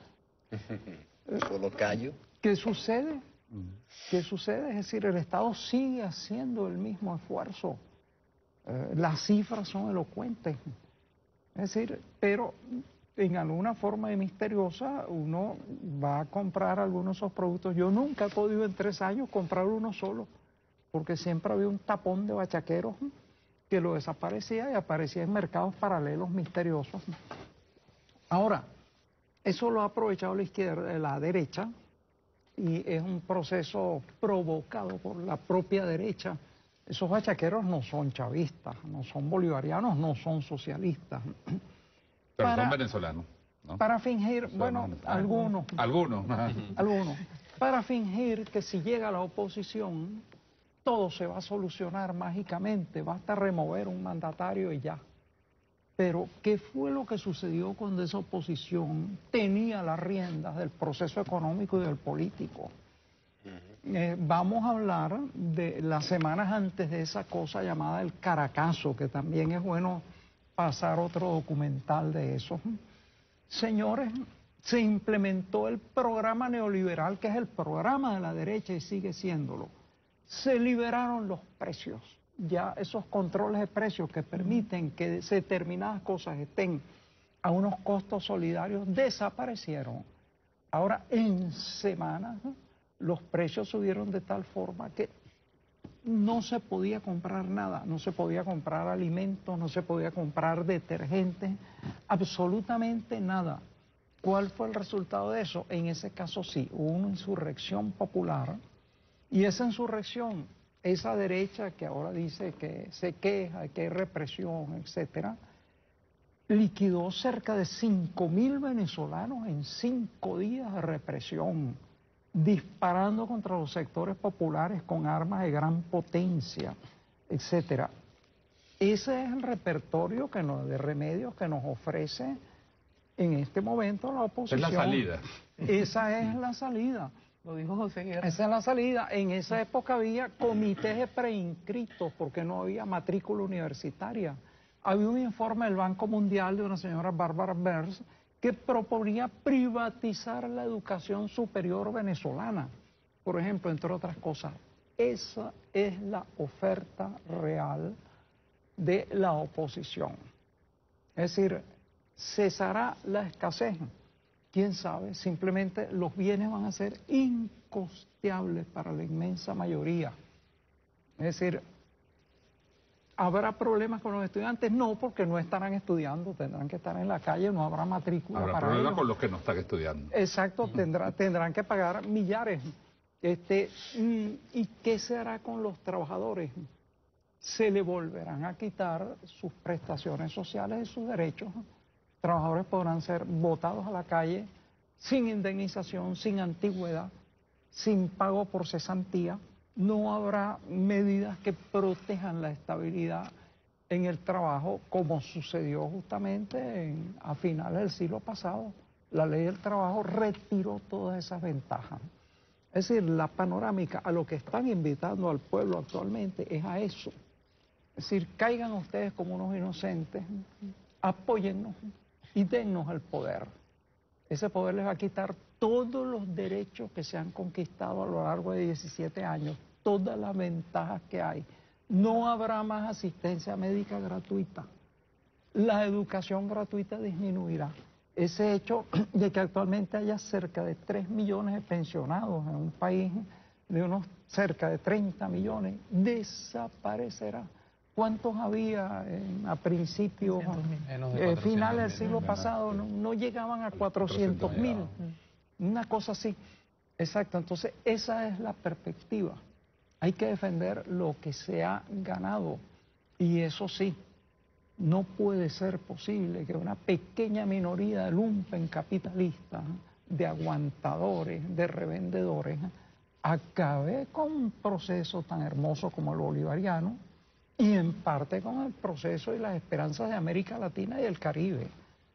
Solo callo. ¿Qué sucede? ¿Qué sucede? Es decir, el Estado sigue haciendo el mismo esfuerzo. Las cifras son elocuentes. Es decir, pero en alguna forma misteriosa uno va a comprar algunos de esos productos. Yo nunca he podido en 3 años comprar uno solo, porque siempre había un tapón de bachaqueros que lo desaparecía y aparecía en mercados paralelos misteriosos. Ahora, eso lo ha aprovechado la izquierda, la derecha, y es un proceso provocado por la propia derecha. Esos bachaqueros no son chavistas, no son bolivarianos, no son socialistas. Pero son venezolanos, ¿no? Para fingir, bueno, algunos. Algunos. Algunos. Para fingir que si llega la oposición, todo se va a solucionar mágicamente, basta remover un mandatario y ya. Pero, ¿qué fue lo que sucedió cuando esa oposición tenía las riendas del proceso económico y del político? Vamos a hablar de las semanas antes de esa cosa llamada el Caracazo, que también es bueno pasar otro documental de eso. Señores, se implementó el programa neoliberal, que es el programa de la derecha y sigue siéndolo. Se liberaron los precios. Ya esos controles de precios que permiten que determinadas cosas estén a unos costos solidarios desaparecieron. Ahora, en semanas, los precios subieron de tal forma que no se podía comprar nada, no se podía comprar alimentos, no se podía comprar detergentes, absolutamente nada. ¿Cuál fue el resultado de eso? En ese caso sí, hubo una insurrección popular, y esa insurrección, esa derecha que ahora dice que se queja, que hay represión, etcétera, liquidó cerca de 5.000 venezolanos en 5 días de represión, disparando contra los sectores populares con armas de gran potencia, etcétera. Ese es el repertorio de remedios que nos ofrece en este momento la oposición. Es la salida. Esa es la salida. Lo dijo José Guerra. Esa es la salida. En esa época había comités de preinscritos porque no había matrícula universitaria. Había un informe del Banco Mundial de una señora Bárbara Bers que proponía privatizar la educación superior venezolana, por ejemplo, entre otras cosas. Esa es la oferta real de la oposición. Es decir, cesará la escasez. ¿Quién sabe? Simplemente los bienes van a ser incosteables para la inmensa mayoría. Es decir, ¿habrá problemas con los estudiantes? No, porque no estarán estudiando, tendrán que estar en la calle, no habrá matrícula Habrá para problemas ellos. con los que no están estudiando. Exacto, tendrán que pagar millares. ¿Y qué se hará con los trabajadores? Se le volverán a quitar sus prestaciones sociales y sus derechos. Trabajadores podrán ser botados a la calle sin indemnización, sin antigüedad, sin pago por cesantía. No habrá medidas que protejan la estabilidad en el trabajo, como sucedió justamente a finales del siglo pasado. La ley del trabajo retiró todas esas ventajas. Es decir, la panorámica a lo que están invitando al pueblo actualmente es a eso. Es decir, caigan ustedes como unos inocentes, apóyennos y dennos el poder. Ese poder les va a quitar todos los derechos que se han conquistado a lo largo de 17 años, todas las ventajas que hay. No habrá más asistencia médica gratuita. La educación gratuita disminuirá. Ese hecho de que actualmente haya cerca de 3 millones de pensionados en un país de unos cerca de 30 millones, desaparecerá. ¿Cuántos había a principios, finales del siglo pasado? No llegaban a 400.000, una cosa así. Exacto, entonces esa es la perspectiva. Hay que defender lo que se ha ganado, y eso sí, no puede ser posible que una pequeña minoría de lumpen capitalistas, de aguantadores, de revendedores, acabe con un proceso tan hermoso como el bolivariano, y en parte con el proceso y las esperanzas de América Latina y el Caribe.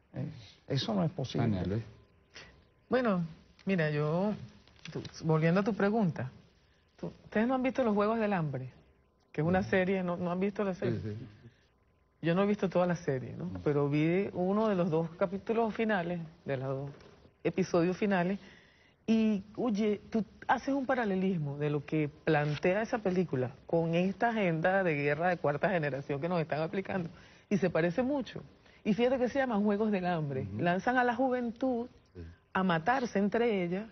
Eso no es posible. Bueno, mira, volviendo a tu pregunta, ¿ustedes no han visto Los Juegos del Hambre? Que es una serie, ¿no han visto la serie? Sí. Yo no he visto toda la serie, ¿no? Pero vi uno de los 2 capítulos finales, de los 2 episodios finales, y, oye, tú haces un paralelismo de lo que plantea esa película con esta agenda de guerra de 4ª generación que nos están aplicando, y se parece mucho. Y fíjate que se llaman Juegos del Hambre. Lanzan a la juventud a matarse entre ellas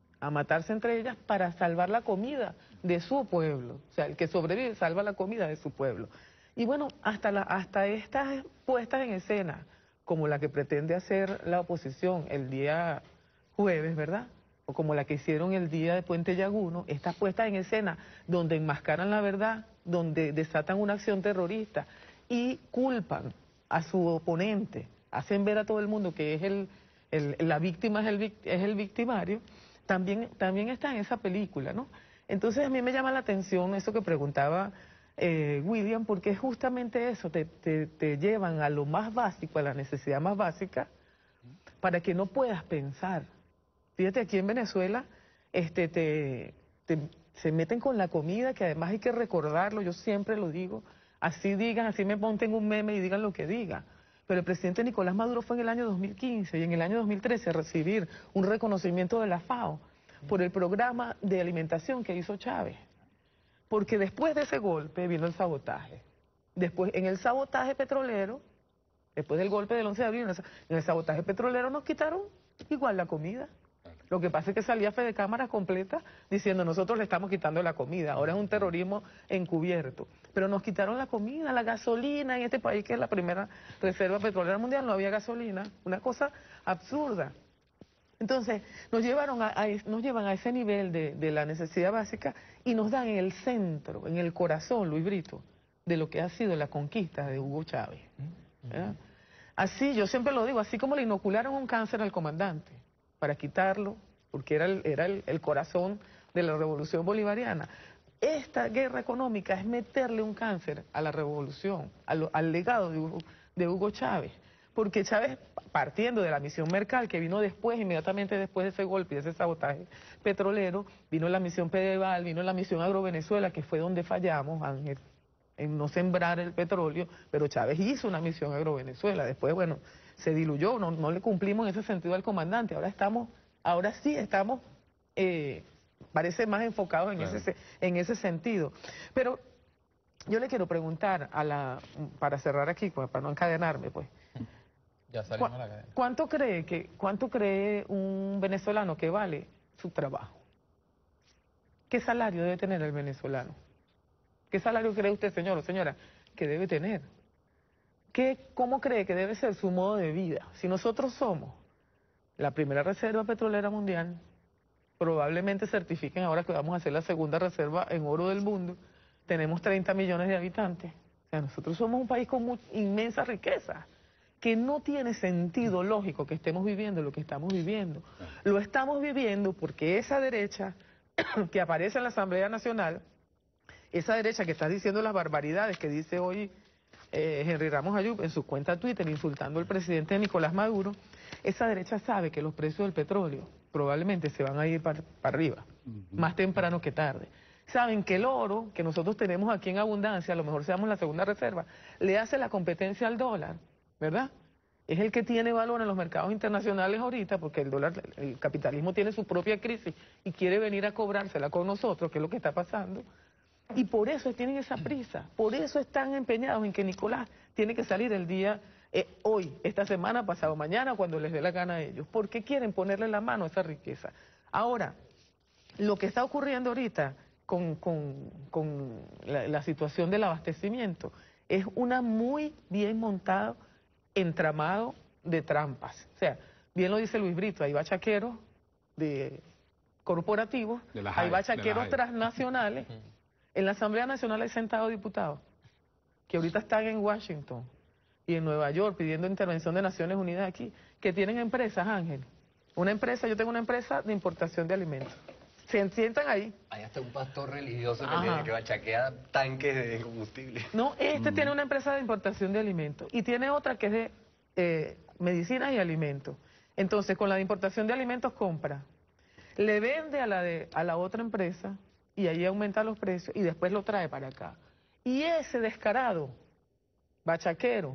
para salvar la comida de su pueblo. O sea, el que sobrevive salva la comida de su pueblo. Y bueno, hasta estas puestas en escena como la que pretende hacer la oposición el día jueves, ¿verdad? O como la que hicieron el día de Puente Llaguno, está puesta en escena donde enmascaran la verdad, donde desatan una acción terrorista y culpan a su oponente, hacen ver a todo el mundo que es la víctima es el victimario, también está en esa película, ¿no? Entonces a mí me llama la atención eso que preguntaba William, porque es justamente eso, te llevan a lo más básico, a la necesidad más básica, para que no puedas pensar. Fíjate, aquí en Venezuela se meten con la comida, que además hay que recordarlo, yo siempre lo digo, así digan, así me monten un meme y digan lo que digan. Pero el presidente Nicolás Maduro fue en el año 2015 y en el año 2013 a recibir un reconocimiento de la FAO por el programa de alimentación que hizo Chávez. Porque después de ese golpe vino el sabotaje. Después, en el sabotaje petrolero, después del golpe del 11 de abril, en el sabotaje petrolero nos quitaron igual la comida. Lo que pasa es que salía Fede Cámaras completa diciendo nosotros le estamos quitando la comida, ahora es un terrorismo encubierto. Pero nos quitaron la comida, la gasolina, en este país que es la primera reserva petrolera mundial, no había gasolina, una cosa absurda. Entonces, nos llevan a ese nivel de la necesidad básica y nos dan en el centro, en el corazón, Luis Brito, de lo que ha sido la conquista de Hugo Chávez. ¿Verdad? Así, yo siempre lo digo, así como le inocularon un cáncer al comandante para quitarlo, porque era el corazón de la revolución bolivariana, esta guerra económica es meterle un cáncer a la revolución, al legado de Hugo Chávez. Porque Chávez, partiendo de la misión Mercal, que vino después, inmediatamente después de ese golpe y de ese sabotaje petrolero, vino la misión Pedeval, vino la misión Agrovenezuela, que fue donde fallamos, Ángel, en no sembrar el petróleo, pero Chávez hizo una misión Agrovenezuela. Después, bueno, se diluyó, no le cumplimos en ese sentido al comandante. Ahora sí estamos, parece más enfocados en ese sentido. Pero yo le quiero preguntar, para cerrar aquí, para no encadenarme, pues, Ya salimos a la cadena. ¿Cuánto cree un venezolano que vale su trabajo? ¿Qué salario debe tener el venezolano? ¿Qué salario cree usted, señor o señora, que debe tener? ¿Cómo cree que debe ser su modo de vida? Si nosotros somos la primera reserva petrolera mundial, probablemente certifiquen ahora que vamos a hacer la segunda reserva en oro del mundo, tenemos 30 millones de habitantes. O sea, nosotros somos un país con inmensa riqueza, que no tiene sentido lógico que estemos viviendo lo que estamos viviendo. Lo estamos viviendo porque esa derecha que aparece en la Asamblea Nacional, esa derecha que está diciendo las barbaridades que dice hoy Henry Ramos Ayub en su cuenta Twitter insultando al presidente Nicolás Maduro, esa derecha sabe que los precios del petróleo probablemente se van a ir para arriba, más temprano que tarde. Saben que el oro que nosotros tenemos aquí en abundancia, a lo mejor seamos la segunda reserva, le hace la competencia al dólar, ¿verdad? Es el que tiene valor en los mercados internacionales ahorita, porque el capitalismo tiene su propia crisis y quiere venir a cobrársela con nosotros, que es lo que está pasando. Y por eso tienen esa prisa, por eso están empeñados en que Nicolás tiene que salir el día, hoy, esta semana, pasado mañana, cuando les dé la gana a ellos, porque quieren ponerle la mano a esa riqueza. Ahora, lo que está ocurriendo ahorita con la situación del abastecimiento es una muy bien montado entramado de trampas. O sea, bien lo dice Luis Brito, hay bachaqueros corporativos, hay bachaqueros transnacionales. En la Asamblea Nacional hay sentados diputados que ahorita están en Washington y en Nueva York pidiendo intervención de Naciones Unidas aquí, que tienen empresas, Ángel. Yo tengo una empresa de importación de alimentos. Se sientan ahí. Hay hasta un pastor religioso que bachaquea tanques de combustible. No, tiene una empresa de importación de alimentos y tiene otra que es de medicinas y alimentos. Entonces, con la de importación de alimentos compra, le vende a la otra empresa y ahí aumenta los precios y después lo trae para acá. Y ese descarado, bachaquero,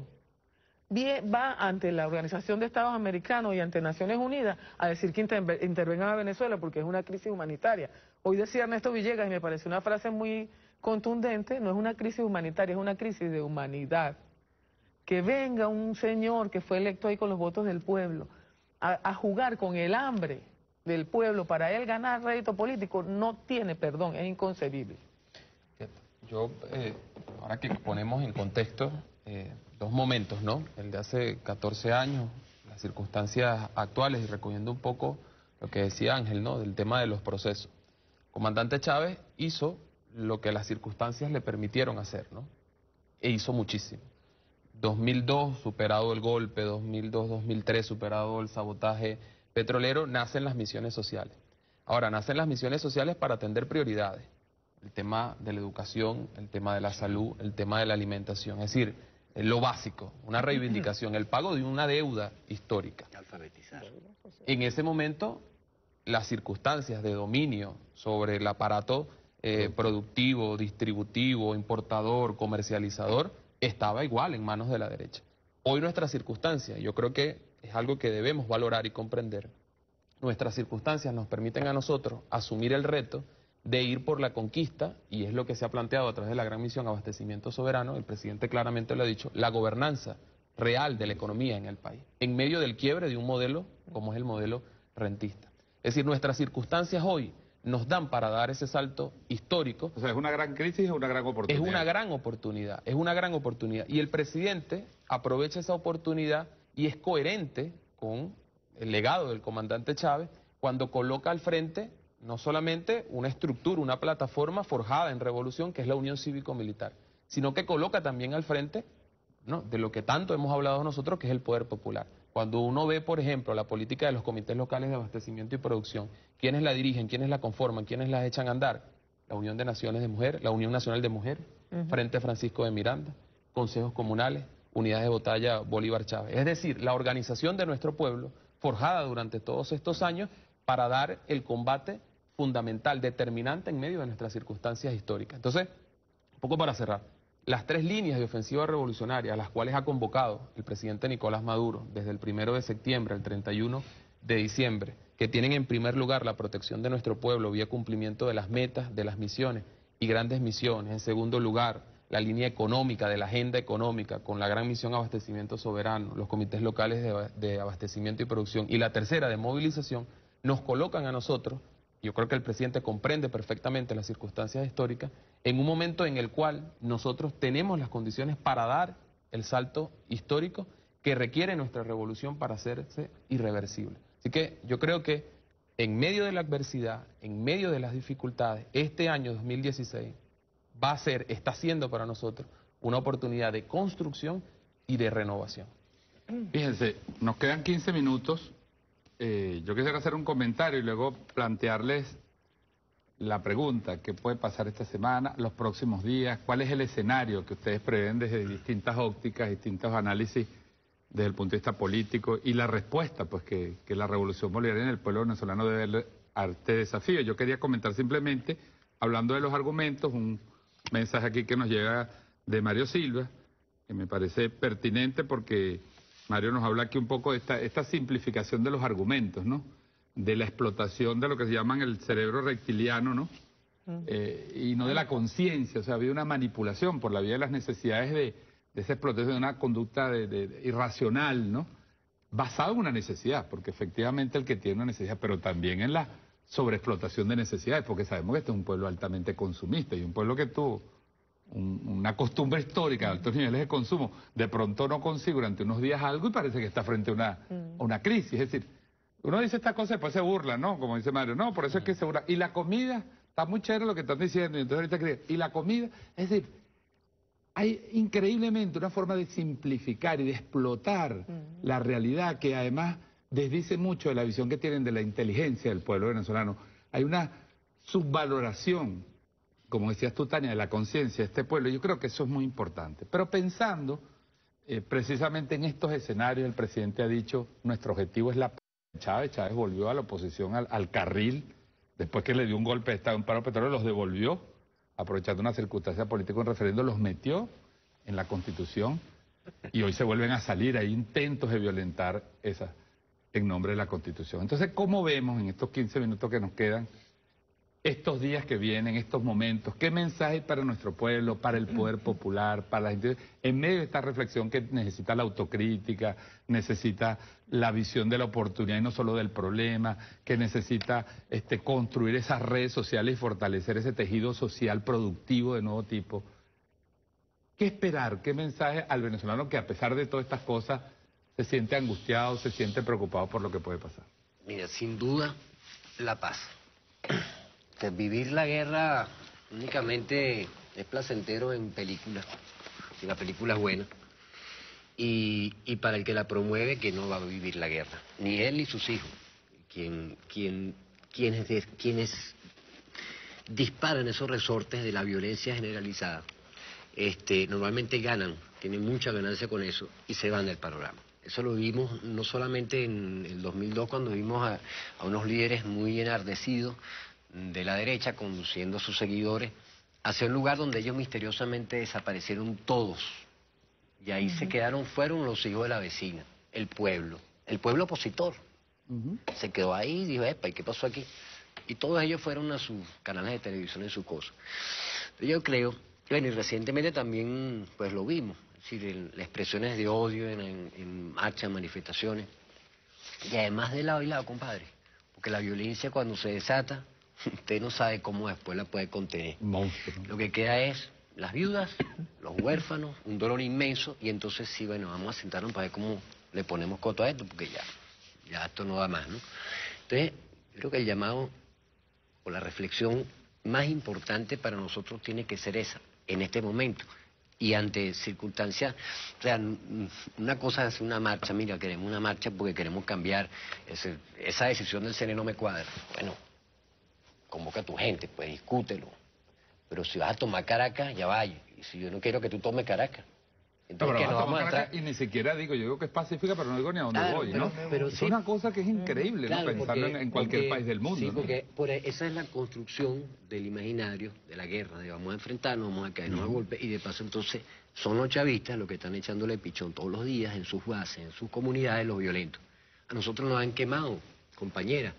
va ante la Organización de Estados Americanos y ante Naciones Unidas a decir que intervengan a Venezuela porque es una crisis humanitaria. Hoy decía Ernesto Villegas, y me pareció una frase muy contundente, no es una crisis humanitaria, es una crisis de humanidad. Que venga un señor que fue electo ahí con los votos del pueblo a jugar con el hambre del pueblo para él ganar rédito político, no tiene perdón, es inconcebible. Yo, ahora que ponemos en contexto dos momentos, ¿no? El de hace 14 años, las circunstancias actuales, y recogiendo un poco lo que decía Ángel, ¿no? Del tema de los procesos. Comandante Chávez hizo lo que las circunstancias le permitieron hacer, ¿no? E hizo muchísimo. 2002, superado el golpe, 2002, 2003, superado el sabotaje petrolero, nacen las misiones sociales. Ahora, nacen las misiones sociales para atender prioridades. El tema de la educación, el tema de la salud, el tema de la alimentación. Es decir, lo básico, una reivindicación, el pago de una deuda histórica. Alfabetizar. En ese momento, las circunstancias de dominio sobre el aparato productivo, distributivo, importador, comercializador, estaba igual en manos de la derecha. Hoy nuestras circunstancias, yo creo que es algo que debemos valorar y comprender, nuestras circunstancias nos permiten a nosotros asumir el reto de ir por la conquista, y es lo que se ha planteado a través de la gran misión Abastecimiento Soberano, el presidente claramente lo ha dicho, la gobernanza real de la economía en el país, en medio del quiebre de un modelo como es el modelo rentista. Es decir, nuestras circunstancias hoy nos dan para dar ese salto histórico. O sea, ¿es una gran crisis o una gran oportunidad? Es una gran oportunidad, es una gran oportunidad. Y el presidente aprovecha esa oportunidad y es coherente con el legado del comandante Chávez cuando coloca al frente no solamente una estructura, una plataforma forjada en revolución, que es la Unión Cívico-Militar, sino que coloca también al frente, ¿no?, de lo que tanto hemos hablado nosotros, que es el poder popular. Cuando uno ve, por ejemplo, la política de los comités locales de abastecimiento y producción, quiénes la dirigen, quiénes la conforman, quiénes las echan a andar, la Unión de Naciones de Mujeres, la Unión Nacional de Mujeres, Frente Francisco de Miranda, consejos comunales, unidades de batalla Bolívar Chávez. Es decir, la organización de nuestro pueblo, forjada durante todos estos años para dar el combate fundamental, determinante en medio de nuestras circunstancias históricas. Entonces, un poco para cerrar, las tres líneas de ofensiva revolucionaria a las cuales ha convocado el presidente Nicolás Maduro desde el 1 de septiembre al 31 de diciembre, que tienen en primer lugar la protección de nuestro pueblo vía cumplimiento de las metas, de las misiones y grandes misiones. En segundo lugar, la línea económica, de la agenda económica, con la gran misión Abastecimiento Soberano, los comités locales de abastecimiento y producción. Y la tercera, de movilización, nos colocan a nosotros, yo creo que el presidente comprende perfectamente las circunstancias históricas, en un momento en el cual nosotros tenemos las condiciones para dar el salto histórico que requiere nuestra revolución para hacerse irreversible. Así que yo creo que en medio de la adversidad, en medio de las dificultades, este año 2016 va a ser, está siendo para nosotros una oportunidad de construcción y de renovación. Fíjense, nos quedan 15 minutos. Yo quisiera hacer un comentario y luego plantearles la pregunta: ¿qué puede pasar esta semana, los próximos días? ¿Cuál es el escenario que ustedes prevén desde distintas ópticas, distintos análisis desde el punto de vista político? Y la respuesta, pues que la revolución bolivariana en el pueblo venezolano debe darle a este desafío. Yo quería comentar simplemente, hablando de los argumentos, un mensaje aquí que nos llega de Mario Silva, que me parece pertinente porque Mario nos habla aquí un poco de esta simplificación de los argumentos, ¿no? De la explotación de lo que se llaman el cerebro reptiliano, ¿no? Y no de la conciencia. O sea, había una manipulación por la vía de las necesidades de esa explotación, de una conducta irracional, ¿no? Basada en una necesidad, porque efectivamente el que tiene una necesidad, pero también en la sobreexplotación de necesidades, porque sabemos que este es un pueblo altamente consumista y un pueblo que tuvo una costumbre histórica de altos niveles de consumo, de pronto no consigue durante unos días algo y parece que está frente a una crisis. Es decir, uno dice estas cosas y después se burla, ¿no? Como dice Mario, no, por eso es que se burla. Y la comida, está muy chévere lo que están diciendo, y entonces ahorita y la comida, es decir, hay increíblemente una forma de simplificar y de explotar la realidad que además desdice mucho de la visión que tienen de la inteligencia del pueblo venezolano. Hay una subvaloración, como decías tú, Tania, de la conciencia de este pueblo. Yo creo que eso es muy importante. Pero pensando precisamente en estos escenarios, el presidente ha dicho, nuestro objetivo es la paz. Chávez volvió a la oposición al carril, después que le dio un golpe de Estado, un paro petrolero, los devolvió, aprovechando una circunstancia política, un referendo, los metió en la Constitución y hoy se vuelven a salir. Hay intentos de violentar esa en nombre de la Constitución. Entonces, ¿cómo vemos en estos 15 minutos que nos quedan estos días que vienen, estos momentos? ¿Qué mensaje para nuestro pueblo, para el poder popular, para la gente, en medio de esta reflexión que necesita la autocrítica, necesita la visión de la oportunidad y no solo del problema, que necesita construir esas redes sociales y fortalecer ese tejido social productivo de nuevo tipo? ¿Qué esperar? ¿Qué mensaje al venezolano que a pesar de todas estas cosas se siente angustiado, se siente preocupado por lo que puede pasar? Mira, sin duda, la paz. Que vivir la guerra únicamente es placentero en películas, si la película es buena, y para el que la promueve, que no va a vivir la guerra, ni él ni sus hijos, quienes disparan esos resortes de la violencia generalizada, normalmente ganan, tienen mucha ganancia con eso y se van del panorama. Eso lo vimos no solamente en el 2002 cuando vimos a unos líderes muy enardecidos de la derecha conduciendo a sus seguidores hacia un lugar donde ellos misteriosamente desaparecieron todos. Y ahí se quedaron, fueron los hijos de la vecina, el pueblo opositor. Se quedó ahí y dijo, epa, ¿y qué pasó aquí? Y todos ellos fueron a sus canales de televisión y sus cosas. Yo creo, bueno, y recientemente también pues lo vimos, es decir, las expresiones de odio en marchas, manifestaciones, y además de lado y lado, compadre, porque la violencia cuando se desata, usted no sabe cómo después la puede contener. Monstruo. Lo que queda es las viudas, los huérfanos, un dolor inmenso, y entonces sí, bueno, vamos a sentarnos para ver cómo le ponemos coto a esto, porque ya esto no da más, ¿no? Entonces, yo creo que el llamado o la reflexión más importante para nosotros tiene que ser esa, en este momento. Y ante circunstancias, o sea, una cosa es una marcha, mira, queremos una marcha porque queremos cambiar, esa decisión del CNE no me cuadra. Bueno, convoca a tu gente, pues discútelo. Pero si vas a tomar Caracas, ya vaya. Y si yo no quiero que tú tomes Caracas, entonces que nos vamos a entrar... Y ni siquiera digo, yo digo que es pacífica, pero no digo ni a dónde Claro, voy, pero, ¿no? pero es sí, una cosa que es increíble, claro, ¿no? Pensarlo en cualquier país del mundo. Sí, ¿no? porque esa es la construcción del imaginario de la guerra, de vamos a enfrentarnos, vamos a caernos a golpes, y de paso entonces son los chavistas los que están echándole pichón todos los días en sus bases, en sus comunidades, los violentos. A nosotros nos han quemado, compañeras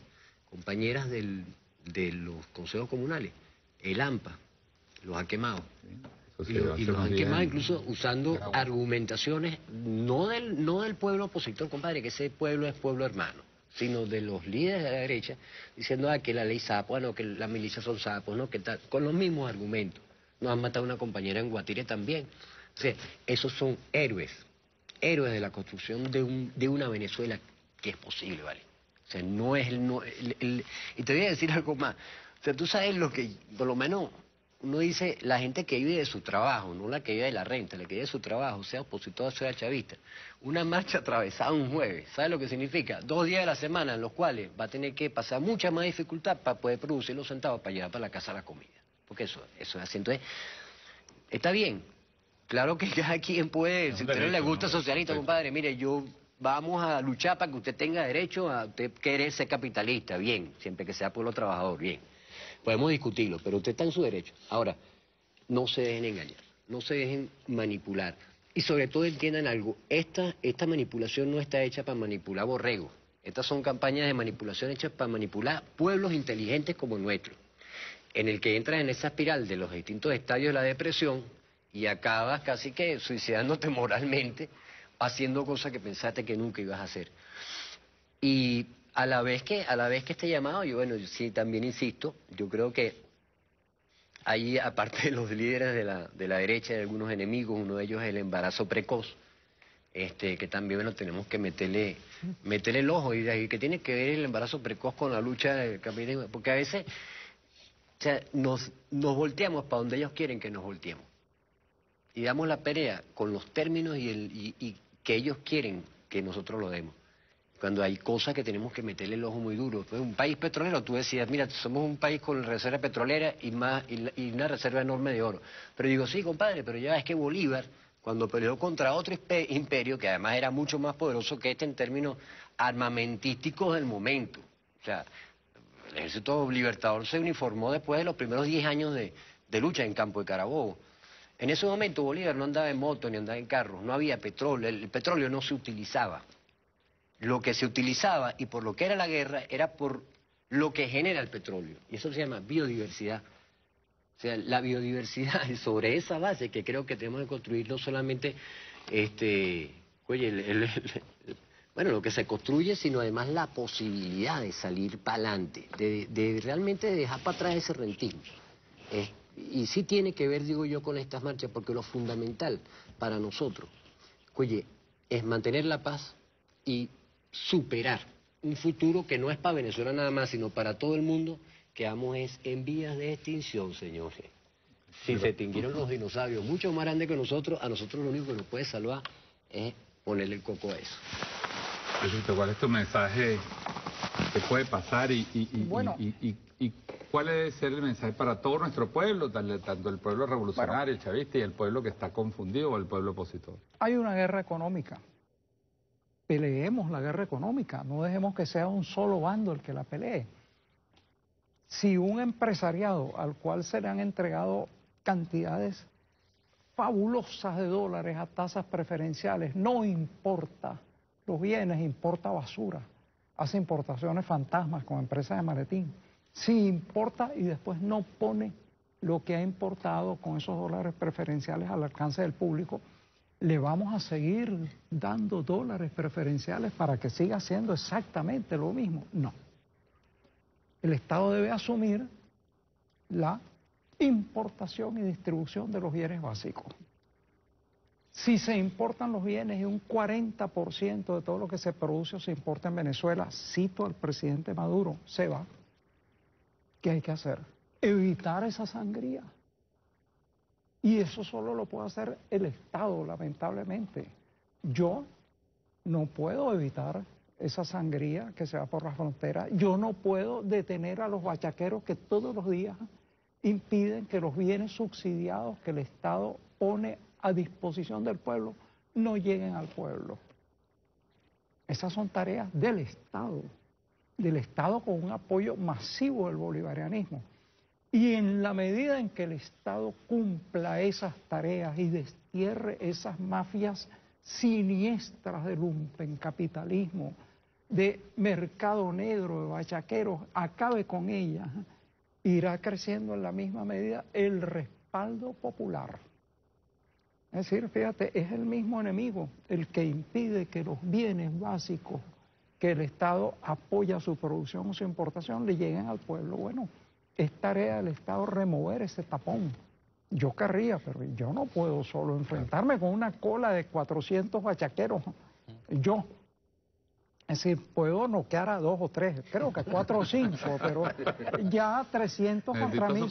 de los consejos comunales, el AMPA los ha quemado. Y los han quemado incluso usando argumentaciones no del pueblo opositor, compadre, que ese pueblo es pueblo hermano, sino de los líderes de la derecha, diciendo que la ley sapo, no, que las milicias son sapos, no, que tal, con los mismos argumentos. Nos han matado a una compañera en Guatire también. O sea, esos son héroes de la construcción de una Venezuela que es posible, ¿vale? O sea, no es y te voy a decir algo más. O sea, tú sabes lo que, por lo menos, uno dice, la gente que vive de su trabajo, no la que vive de la renta, la que vive de su trabajo, sea opositor, sea chavista. Una marcha atravesada un jueves, ¿sabes lo que significa? 2 días de la semana en los cuales va a tener que pasar mucha más dificultad para poder producir los centavos para llevar para la casa la comida. Porque eso es así. Entonces, está bien. Claro que cada quien puede, si a usted no le gusta socialista, compadre, mire, vamos a luchar para que usted tenga derecho a usted querer ser capitalista, bien, siempre que sea pueblo trabajador, bien. Podemos discutirlo, pero usted está en su derecho. Ahora, no se dejen engañar, no se dejen manipular. Y sobre todo entiendan algo, esta manipulación no está hecha para manipular borregos. Estas son campañas de manipulación hechas para manipular pueblos inteligentes como el nuestro, en el que entras en esa espiral de los distintos estadios de la depresión y acabas casi que suicidándote moralmente, haciendo cosas que pensaste que nunca ibas a hacer. Y a la vez que este llamado, yo sí también insisto, yo creo que ahí, aparte de los líderes de la derecha, de algunos enemigos, uno de ellos es el embarazo precoz, que también tenemos que meterle el ojo, y de ahí que tiene que ver el embarazo precoz con la lucha del capitalismo, porque a veces, o sea, nos volteamos para donde ellos quieren que nos volteemos, y damos la pelea con los términos y que ellos quieren que nosotros lo demos. Cuando hay cosas que tenemos que meterle el ojo muy duro. Pues un país petrolero, tú decías, mira, somos un país con reserva petrolera y una reserva enorme de oro. Pero digo, sí, compadre, pero ya es que Bolívar, cuando peleó contra otro imperio, que además era mucho más poderoso que este en términos armamentísticos del momento. O sea, el ejército libertador se uniformó después de los primeros 10 años de lucha en Campo de Carabobo. En ese momento Bolívar no andaba en moto ni andaba en carros, no había petróleo, el petróleo no se utilizaba. Lo que se utilizaba y por lo que era la guerra era por lo que genera el petróleo. Y eso se llama biodiversidad. O sea, la biodiversidad es sobre esa base que creo que tenemos que construir no solamente, lo que se construye, sino además la posibilidad de salir para adelante, de realmente dejar para atrás ese rentismo. Y sí tiene que ver, digo yo, con estas marchas, porque lo fundamental para nosotros, oye, es mantener la paz y superar un futuro que no es para Venezuela nada más, sino para todo el mundo, que vamos es en vías de extinción, señores. Si se extinguieron los dinosaurios mucho más grandes que nosotros, a nosotros lo único que nos puede salvar es ponerle el coco a eso. Luisito, ¿cuál es tu mensaje? ¿Qué puede pasar y cuál debe ser el mensaje para todo nuestro pueblo, tanto el pueblo revolucionario, el chavista, y el pueblo que está confundido, o el pueblo opositor? Hay una guerra económica. Peleemos la guerra económica, no dejemos que sea un solo bando el que la pelee. Si un empresariado al cual se le han entregado cantidades fabulosas de dólares a tasas preferenciales no importa los bienes, importa basura, hace importaciones fantasmas con empresas de maletín, si importa y después no pone lo que ha importado con esos dólares preferenciales al alcance del público, le vamos a seguir dando dólares preferenciales para que siga haciendo exactamente lo mismo. No. El Estado debe asumir la importación y distribución de los bienes básicos. Si se importan los bienes y un 40% de todo lo que se produce o se importa en Venezuela, cito al presidente Maduro, se va, ¿qué hay que hacer? Evitar esa sangría. Y eso solo lo puede hacer el Estado, lamentablemente. Yo no puedo evitar esa sangría que se va por la frontera. Yo no puedo detener a los bachaqueros que todos los días impiden que los bienes subsidiados que el Estado pone a disposición del pueblo no lleguen al pueblo. Esas son tareas del Estado con un apoyo masivo del bolivarianismo. Y en la medida en que el Estado cumpla esas tareas y destierre esas mafias siniestras del lumpencapitalismo, de mercado negro, de bachaqueros, acabe con ellas, irá creciendo en la misma medida el respaldo popular. Es decir, fíjate, es el mismo enemigo el que impide que los bienes básicos que el Estado apoya su producción o su importación le lleguen al pueblo. Bueno, es tarea del Estado remover ese tapón. Yo querría, pero yo no puedo solo enfrentarme con una cola de 400 bachaqueros. Yo. Es decir, puedo noquear a 2 o 3, creo que 4 o 5, pero ya 300 contra mí.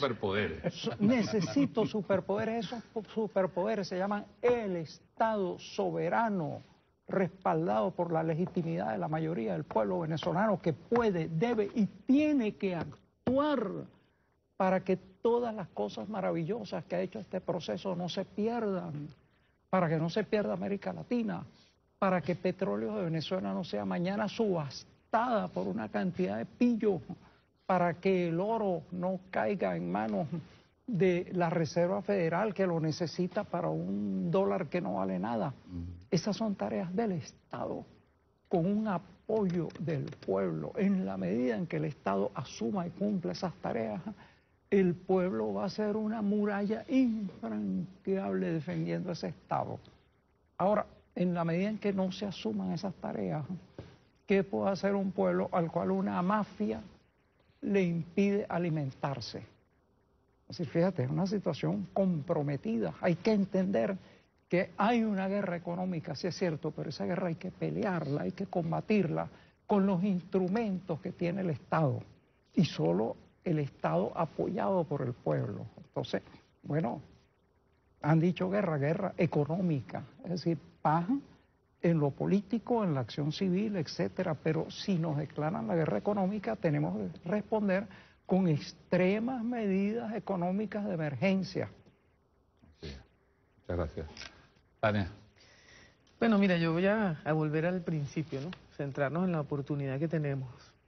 Necesito superpoderes. Esos superpoderes se llaman el Estado soberano, respaldado por la legitimidad de la mayoría del pueblo venezolano, que puede, debe y tiene que actuar para que todas las cosas maravillosas que ha hecho este proceso no se pierdan, para que no se pierda América Latina, para que Petróleos de Venezuela no sea mañana subastada por una cantidad de pillos, para que el oro no caiga en manos de la Reserva Federal que lo necesita para un dólar que no vale nada. Esas son tareas del Estado, con un apoyo del pueblo. En la medida en que el Estado asuma y cumpla esas tareas, el pueblo va a ser una muralla infranqueable defendiendo ese Estado. Ahora, en la medida en que no se asuman esas tareas, ¿qué puede hacer un pueblo al cual una mafia le impide alimentarse? Es decir, fíjate, es una situación comprometida. Hay que entender que hay una guerra económica, sí es cierto, pero esa guerra hay que pelearla, hay que combatirla con los instrumentos que tiene el Estado. Y solo el Estado apoyado por el pueblo. Entonces, bueno, han dicho guerra económica, es decir, paz en lo político, en la acción civil, etcétera, pero si nos declaran la guerra económica tenemos que responder con extremas medidas económicas de emergencia. Sí. Muchas gracias. Tania. Bueno, mira, yo voy a volver al principio, ¿no? Centrarnos en la oportunidad que tenemos.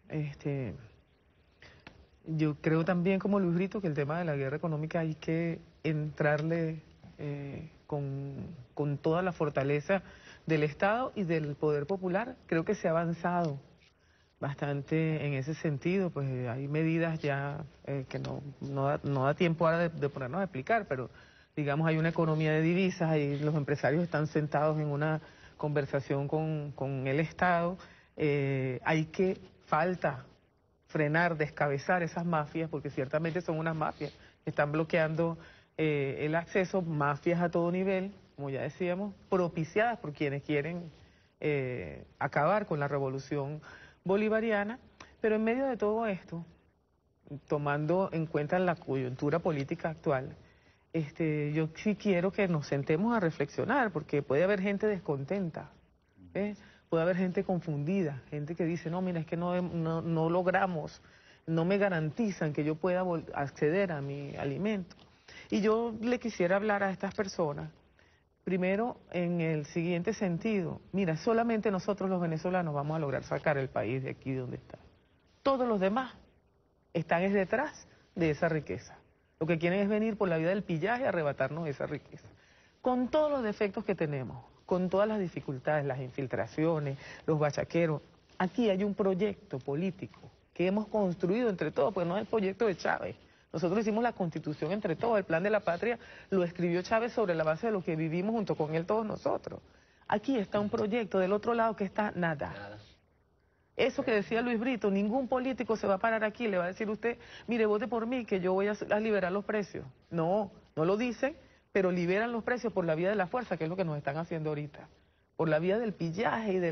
Yo creo también, como Luis Brito, que el tema de la guerra económica hay que entrarle con toda la fortaleza del Estado y del poder popular. Creo que se ha avanzado bastante en ese sentido, pues hay medidas ya que no da tiempo ahora de ponernos a explicar, pero digamos hay una economía de divisas y los empresarios están sentados en una conversación con el Estado. Falta frenar, descabezar esas mafias, porque ciertamente son unas mafias están bloqueando el acceso, mafias a todo nivel, como ya decíamos, propiciadas por quienes quieren acabar con la revolución bolivariana, pero en medio de todo esto, tomando en cuenta la coyuntura política actual, yo sí quiero que nos sentemos a reflexionar, porque puede haber gente descontenta, ¿ves? Puede haber gente confundida, gente que dice, no, mira, es que no logramos, no me garantizan que yo pueda acceder a mi alimento. Y yo le quisiera hablar a estas personas, primero en el siguiente sentido, mira, solamente nosotros los venezolanos vamos a lograr sacar el país de aquí donde está. Todos los demás están detrás de esa riqueza. Lo que quieren es venir por la vía del pillaje a arrebatarnos esa riqueza. Con todos los defectos que tenemos, con todas las dificultades, las infiltraciones, los bachaqueros, aquí hay un proyecto político que hemos construido entre todos, porque no es el proyecto de Chávez. Nosotros hicimos la Constitución entre todos, el Plan de la Patria lo escribió Chávez sobre la base de lo que vivimos junto con él todos nosotros. Aquí está un proyecto del otro lado que está nada. Eso que decía Luis Brito, ningún político se va a parar aquí y le va a decir a usted, mire, vote por mí que yo voy a liberar los precios. No, no lo dicen, pero liberan los precios por la vía de la fuerza, que es lo que nos están haciendo ahorita. Por la vía del pillaje y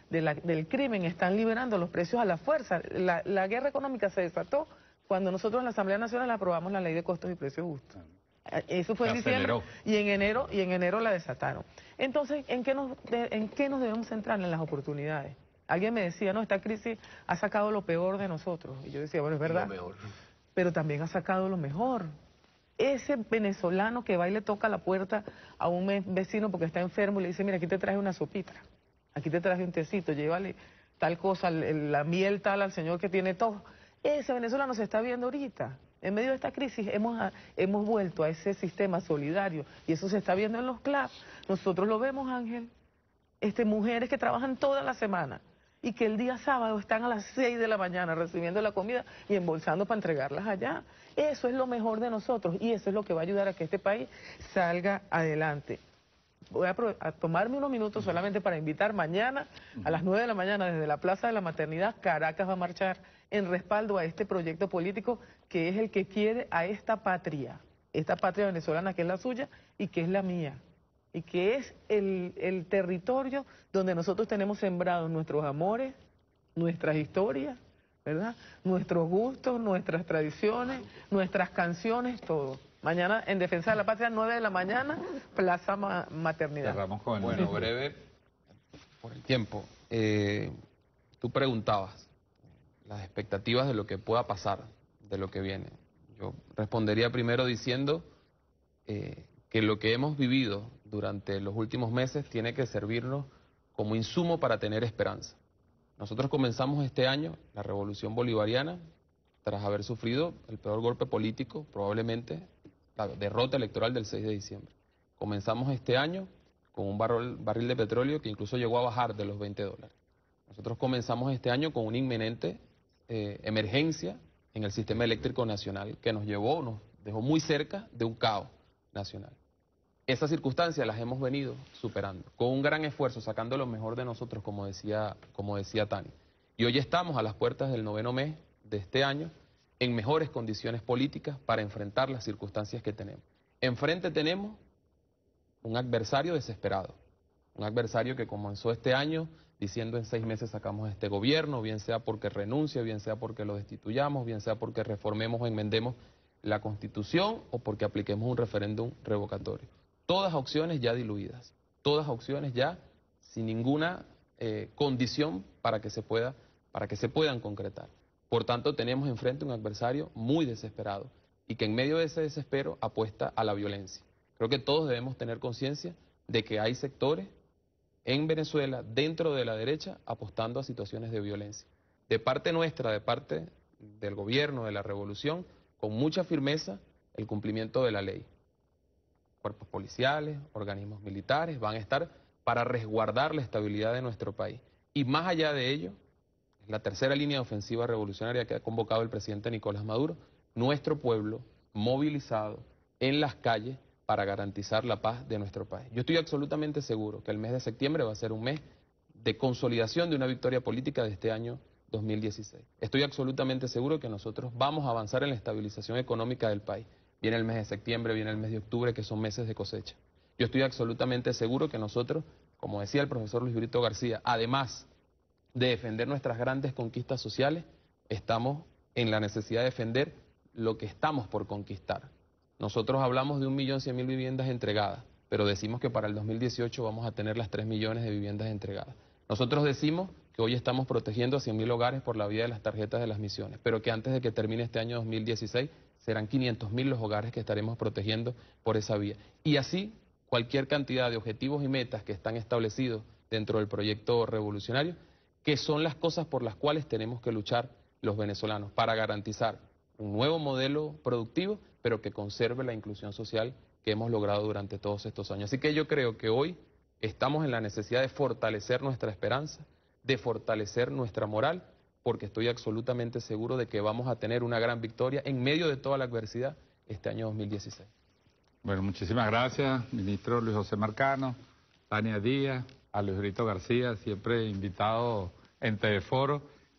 del crimen están liberando los precios a la fuerza. La guerra económica se desató cuando nosotros en la Asamblea Nacional aprobamos la Ley de Costos y Precios Justos. Eso fue en diciembre y en enero la desataron. Entonces, ¿en qué nos debemos centrar? En las oportunidades. Alguien me decía, no, esta crisis ha sacado lo peor de nosotros. Y yo decía, bueno, es verdad, pero también ha sacado lo mejor. Ese venezolano que va y le toca la puerta a un vecino porque está enfermo y le dice, mira, aquí te traje una sopita, aquí te traje un tecito, llévale tal cosa, la miel tal al señor que tiene todo. Ese venezolano se está viendo ahorita. En medio de esta crisis hemos vuelto a ese sistema solidario y eso se está viendo en los clubs. Nosotros lo vemos, Ángel. Mujeres que trabajan toda la semana y que el día sábado están a las 6 de la mañana recibiendo la comida y embolsando para entregarlas allá. Eso es lo mejor de nosotros y eso es lo que va a ayudar a que este país salga adelante. Voy a tomarme unos minutos solamente para invitar mañana a las 9 de la mañana desde la Plaza de la Maternidad. Caracas va a marchar en respaldo a este proyecto político que es el que quiere a esta patria venezolana que es la suya y que es la mía. Y que es el territorio donde nosotros tenemos sembrados nuestros amores, nuestras historias, ¿verdad? Nuestros gustos, nuestras tradiciones, nuestras canciones, todo. Mañana en Defensa de la Patria, 9 de la mañana, Plaza Maternidad. Cerramos con el Bueno, breve, por el tiempo. Tú preguntabas las expectativas de lo que pueda pasar, de lo que viene. Yo respondería primero diciendo que lo que hemos vivido durante los últimos meses tiene que servirnos como insumo para tener esperanza. Nosotros comenzamos este año la revolución bolivariana tras haber sufrido el peor golpe político, probablemente la derrota electoral del 6 de diciembre. Comenzamos este año con un barril de petróleo que incluso llegó a bajar de los $20. Nosotros comenzamos este año con una inminente emergencia en el sistema eléctrico nacional que nos dejó muy cerca de un caos nacional. Esas circunstancias las hemos venido superando, con un gran esfuerzo, sacando lo mejor de nosotros, como decía Tani. Y hoy estamos a las puertas del 9º mes de este año, en mejores condiciones políticas para enfrentar las circunstancias que tenemos. Enfrente tenemos un adversario desesperado, un adversario que comenzó este año diciendo en 6 meses sacamos este gobierno, bien sea porque renuncia, bien sea porque lo destituyamos, bien sea porque reformemos o enmendemos la Constitución o porque apliquemos un referéndum revocatorio. Todas opciones ya diluidas, todas opciones ya sin ninguna condición para que se puedan concretar. Por tanto, tenemos enfrente un adversario muy desesperado y que en medio de ese desespero apuesta a la violencia. Creo que todos debemos tener conciencia de que hay sectores en Venezuela, dentro de la derecha, apostando a situaciones de violencia. De parte nuestra, de parte del gobierno, de la revolución, con mucha firmeza, el cumplimiento de la ley. Cuerpos policiales, organismos militares van a estar para resguardar la estabilidad de nuestro país. Y más allá de ello, es la tercera línea de ofensiva revolucionaria que ha convocado el presidente Nicolás Maduro, nuestro pueblo movilizado en las calles para garantizar la paz de nuestro país. Yo estoy absolutamente seguro que el mes de septiembre va a ser un mes de consolidación de una victoria política de este año 2016. Estoy absolutamente seguro que nosotros vamos a avanzar en la estabilización económica del país. viene el mes de septiembre, viene el mes de octubre, que son meses de cosecha. Yo estoy absolutamente seguro que nosotros, como decía el profesor Luis Brito García, además de defender nuestras grandes conquistas sociales, estamos en la necesidad de defender lo que estamos por conquistar. Nosotros hablamos de 1.100.000 viviendas entregadas, pero decimos que para el 2018 vamos a tener las 3 millones de viviendas entregadas. Nosotros decimos que hoy estamos protegiendo a 100.000 hogares por la vía de las tarjetas de las misiones, pero que antes de que termine este año 2016 serán 500.000 los hogares que estaremos protegiendo por esa vía. Y así, cualquier cantidad de objetivos y metas que están establecidos dentro del proyecto revolucionario, que son las cosas por las cuales tenemos que luchar los venezolanos para garantizar un nuevo modelo productivo, pero que conserve la inclusión social que hemos logrado durante todos estos años. Así que yo creo que hoy estamos en la necesidad de fortalecer nuestra esperanza, de fortalecer nuestra moral, porque estoy absolutamente seguro de que vamos a tener una gran victoria en medio de toda la adversidad este año 2016. Bueno, muchísimas gracias, ministro Luis José Marcano, Tania Díaz, a Luis Brito García, siempre invitado en Teleforo,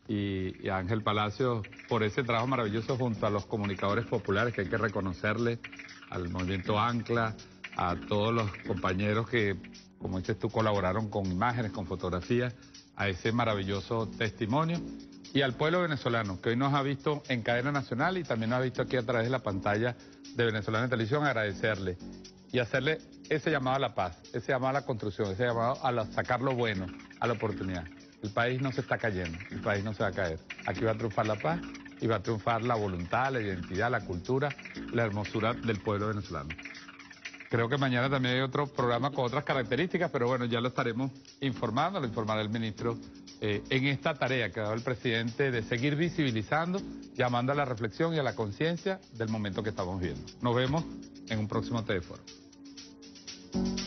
y a Ángel Palacio por ese trabajo maravilloso junto a los comunicadores populares, que hay que reconocerle, al movimiento Ancla, a todos los compañeros que, como dices tú, colaboraron con imágenes, con fotografías, a ese maravilloso testimonio, y al pueblo venezolano, que hoy nos ha visto en cadena nacional y también nos ha visto aquí a través de la pantalla de Venezolana Televisión, agradecerle y hacerle ese llamado a la paz, ese llamado a la construcción, ese llamado a sacar lo bueno, a la oportunidad. El país no se está cayendo, el país no se va a caer. Aquí va a triunfar la paz y va a triunfar la voluntad, la identidad, la cultura, la hermosura del pueblo venezolano. Creo que mañana también hay otro programa con otras características, pero bueno, ya lo estaremos informando, lo informará el ministro en esta tarea que ha dado el presidente de seguir visibilizando, llamando a la reflexión y a la conciencia del momento que estamos viviendo. Nos vemos en un próximo Teleforo.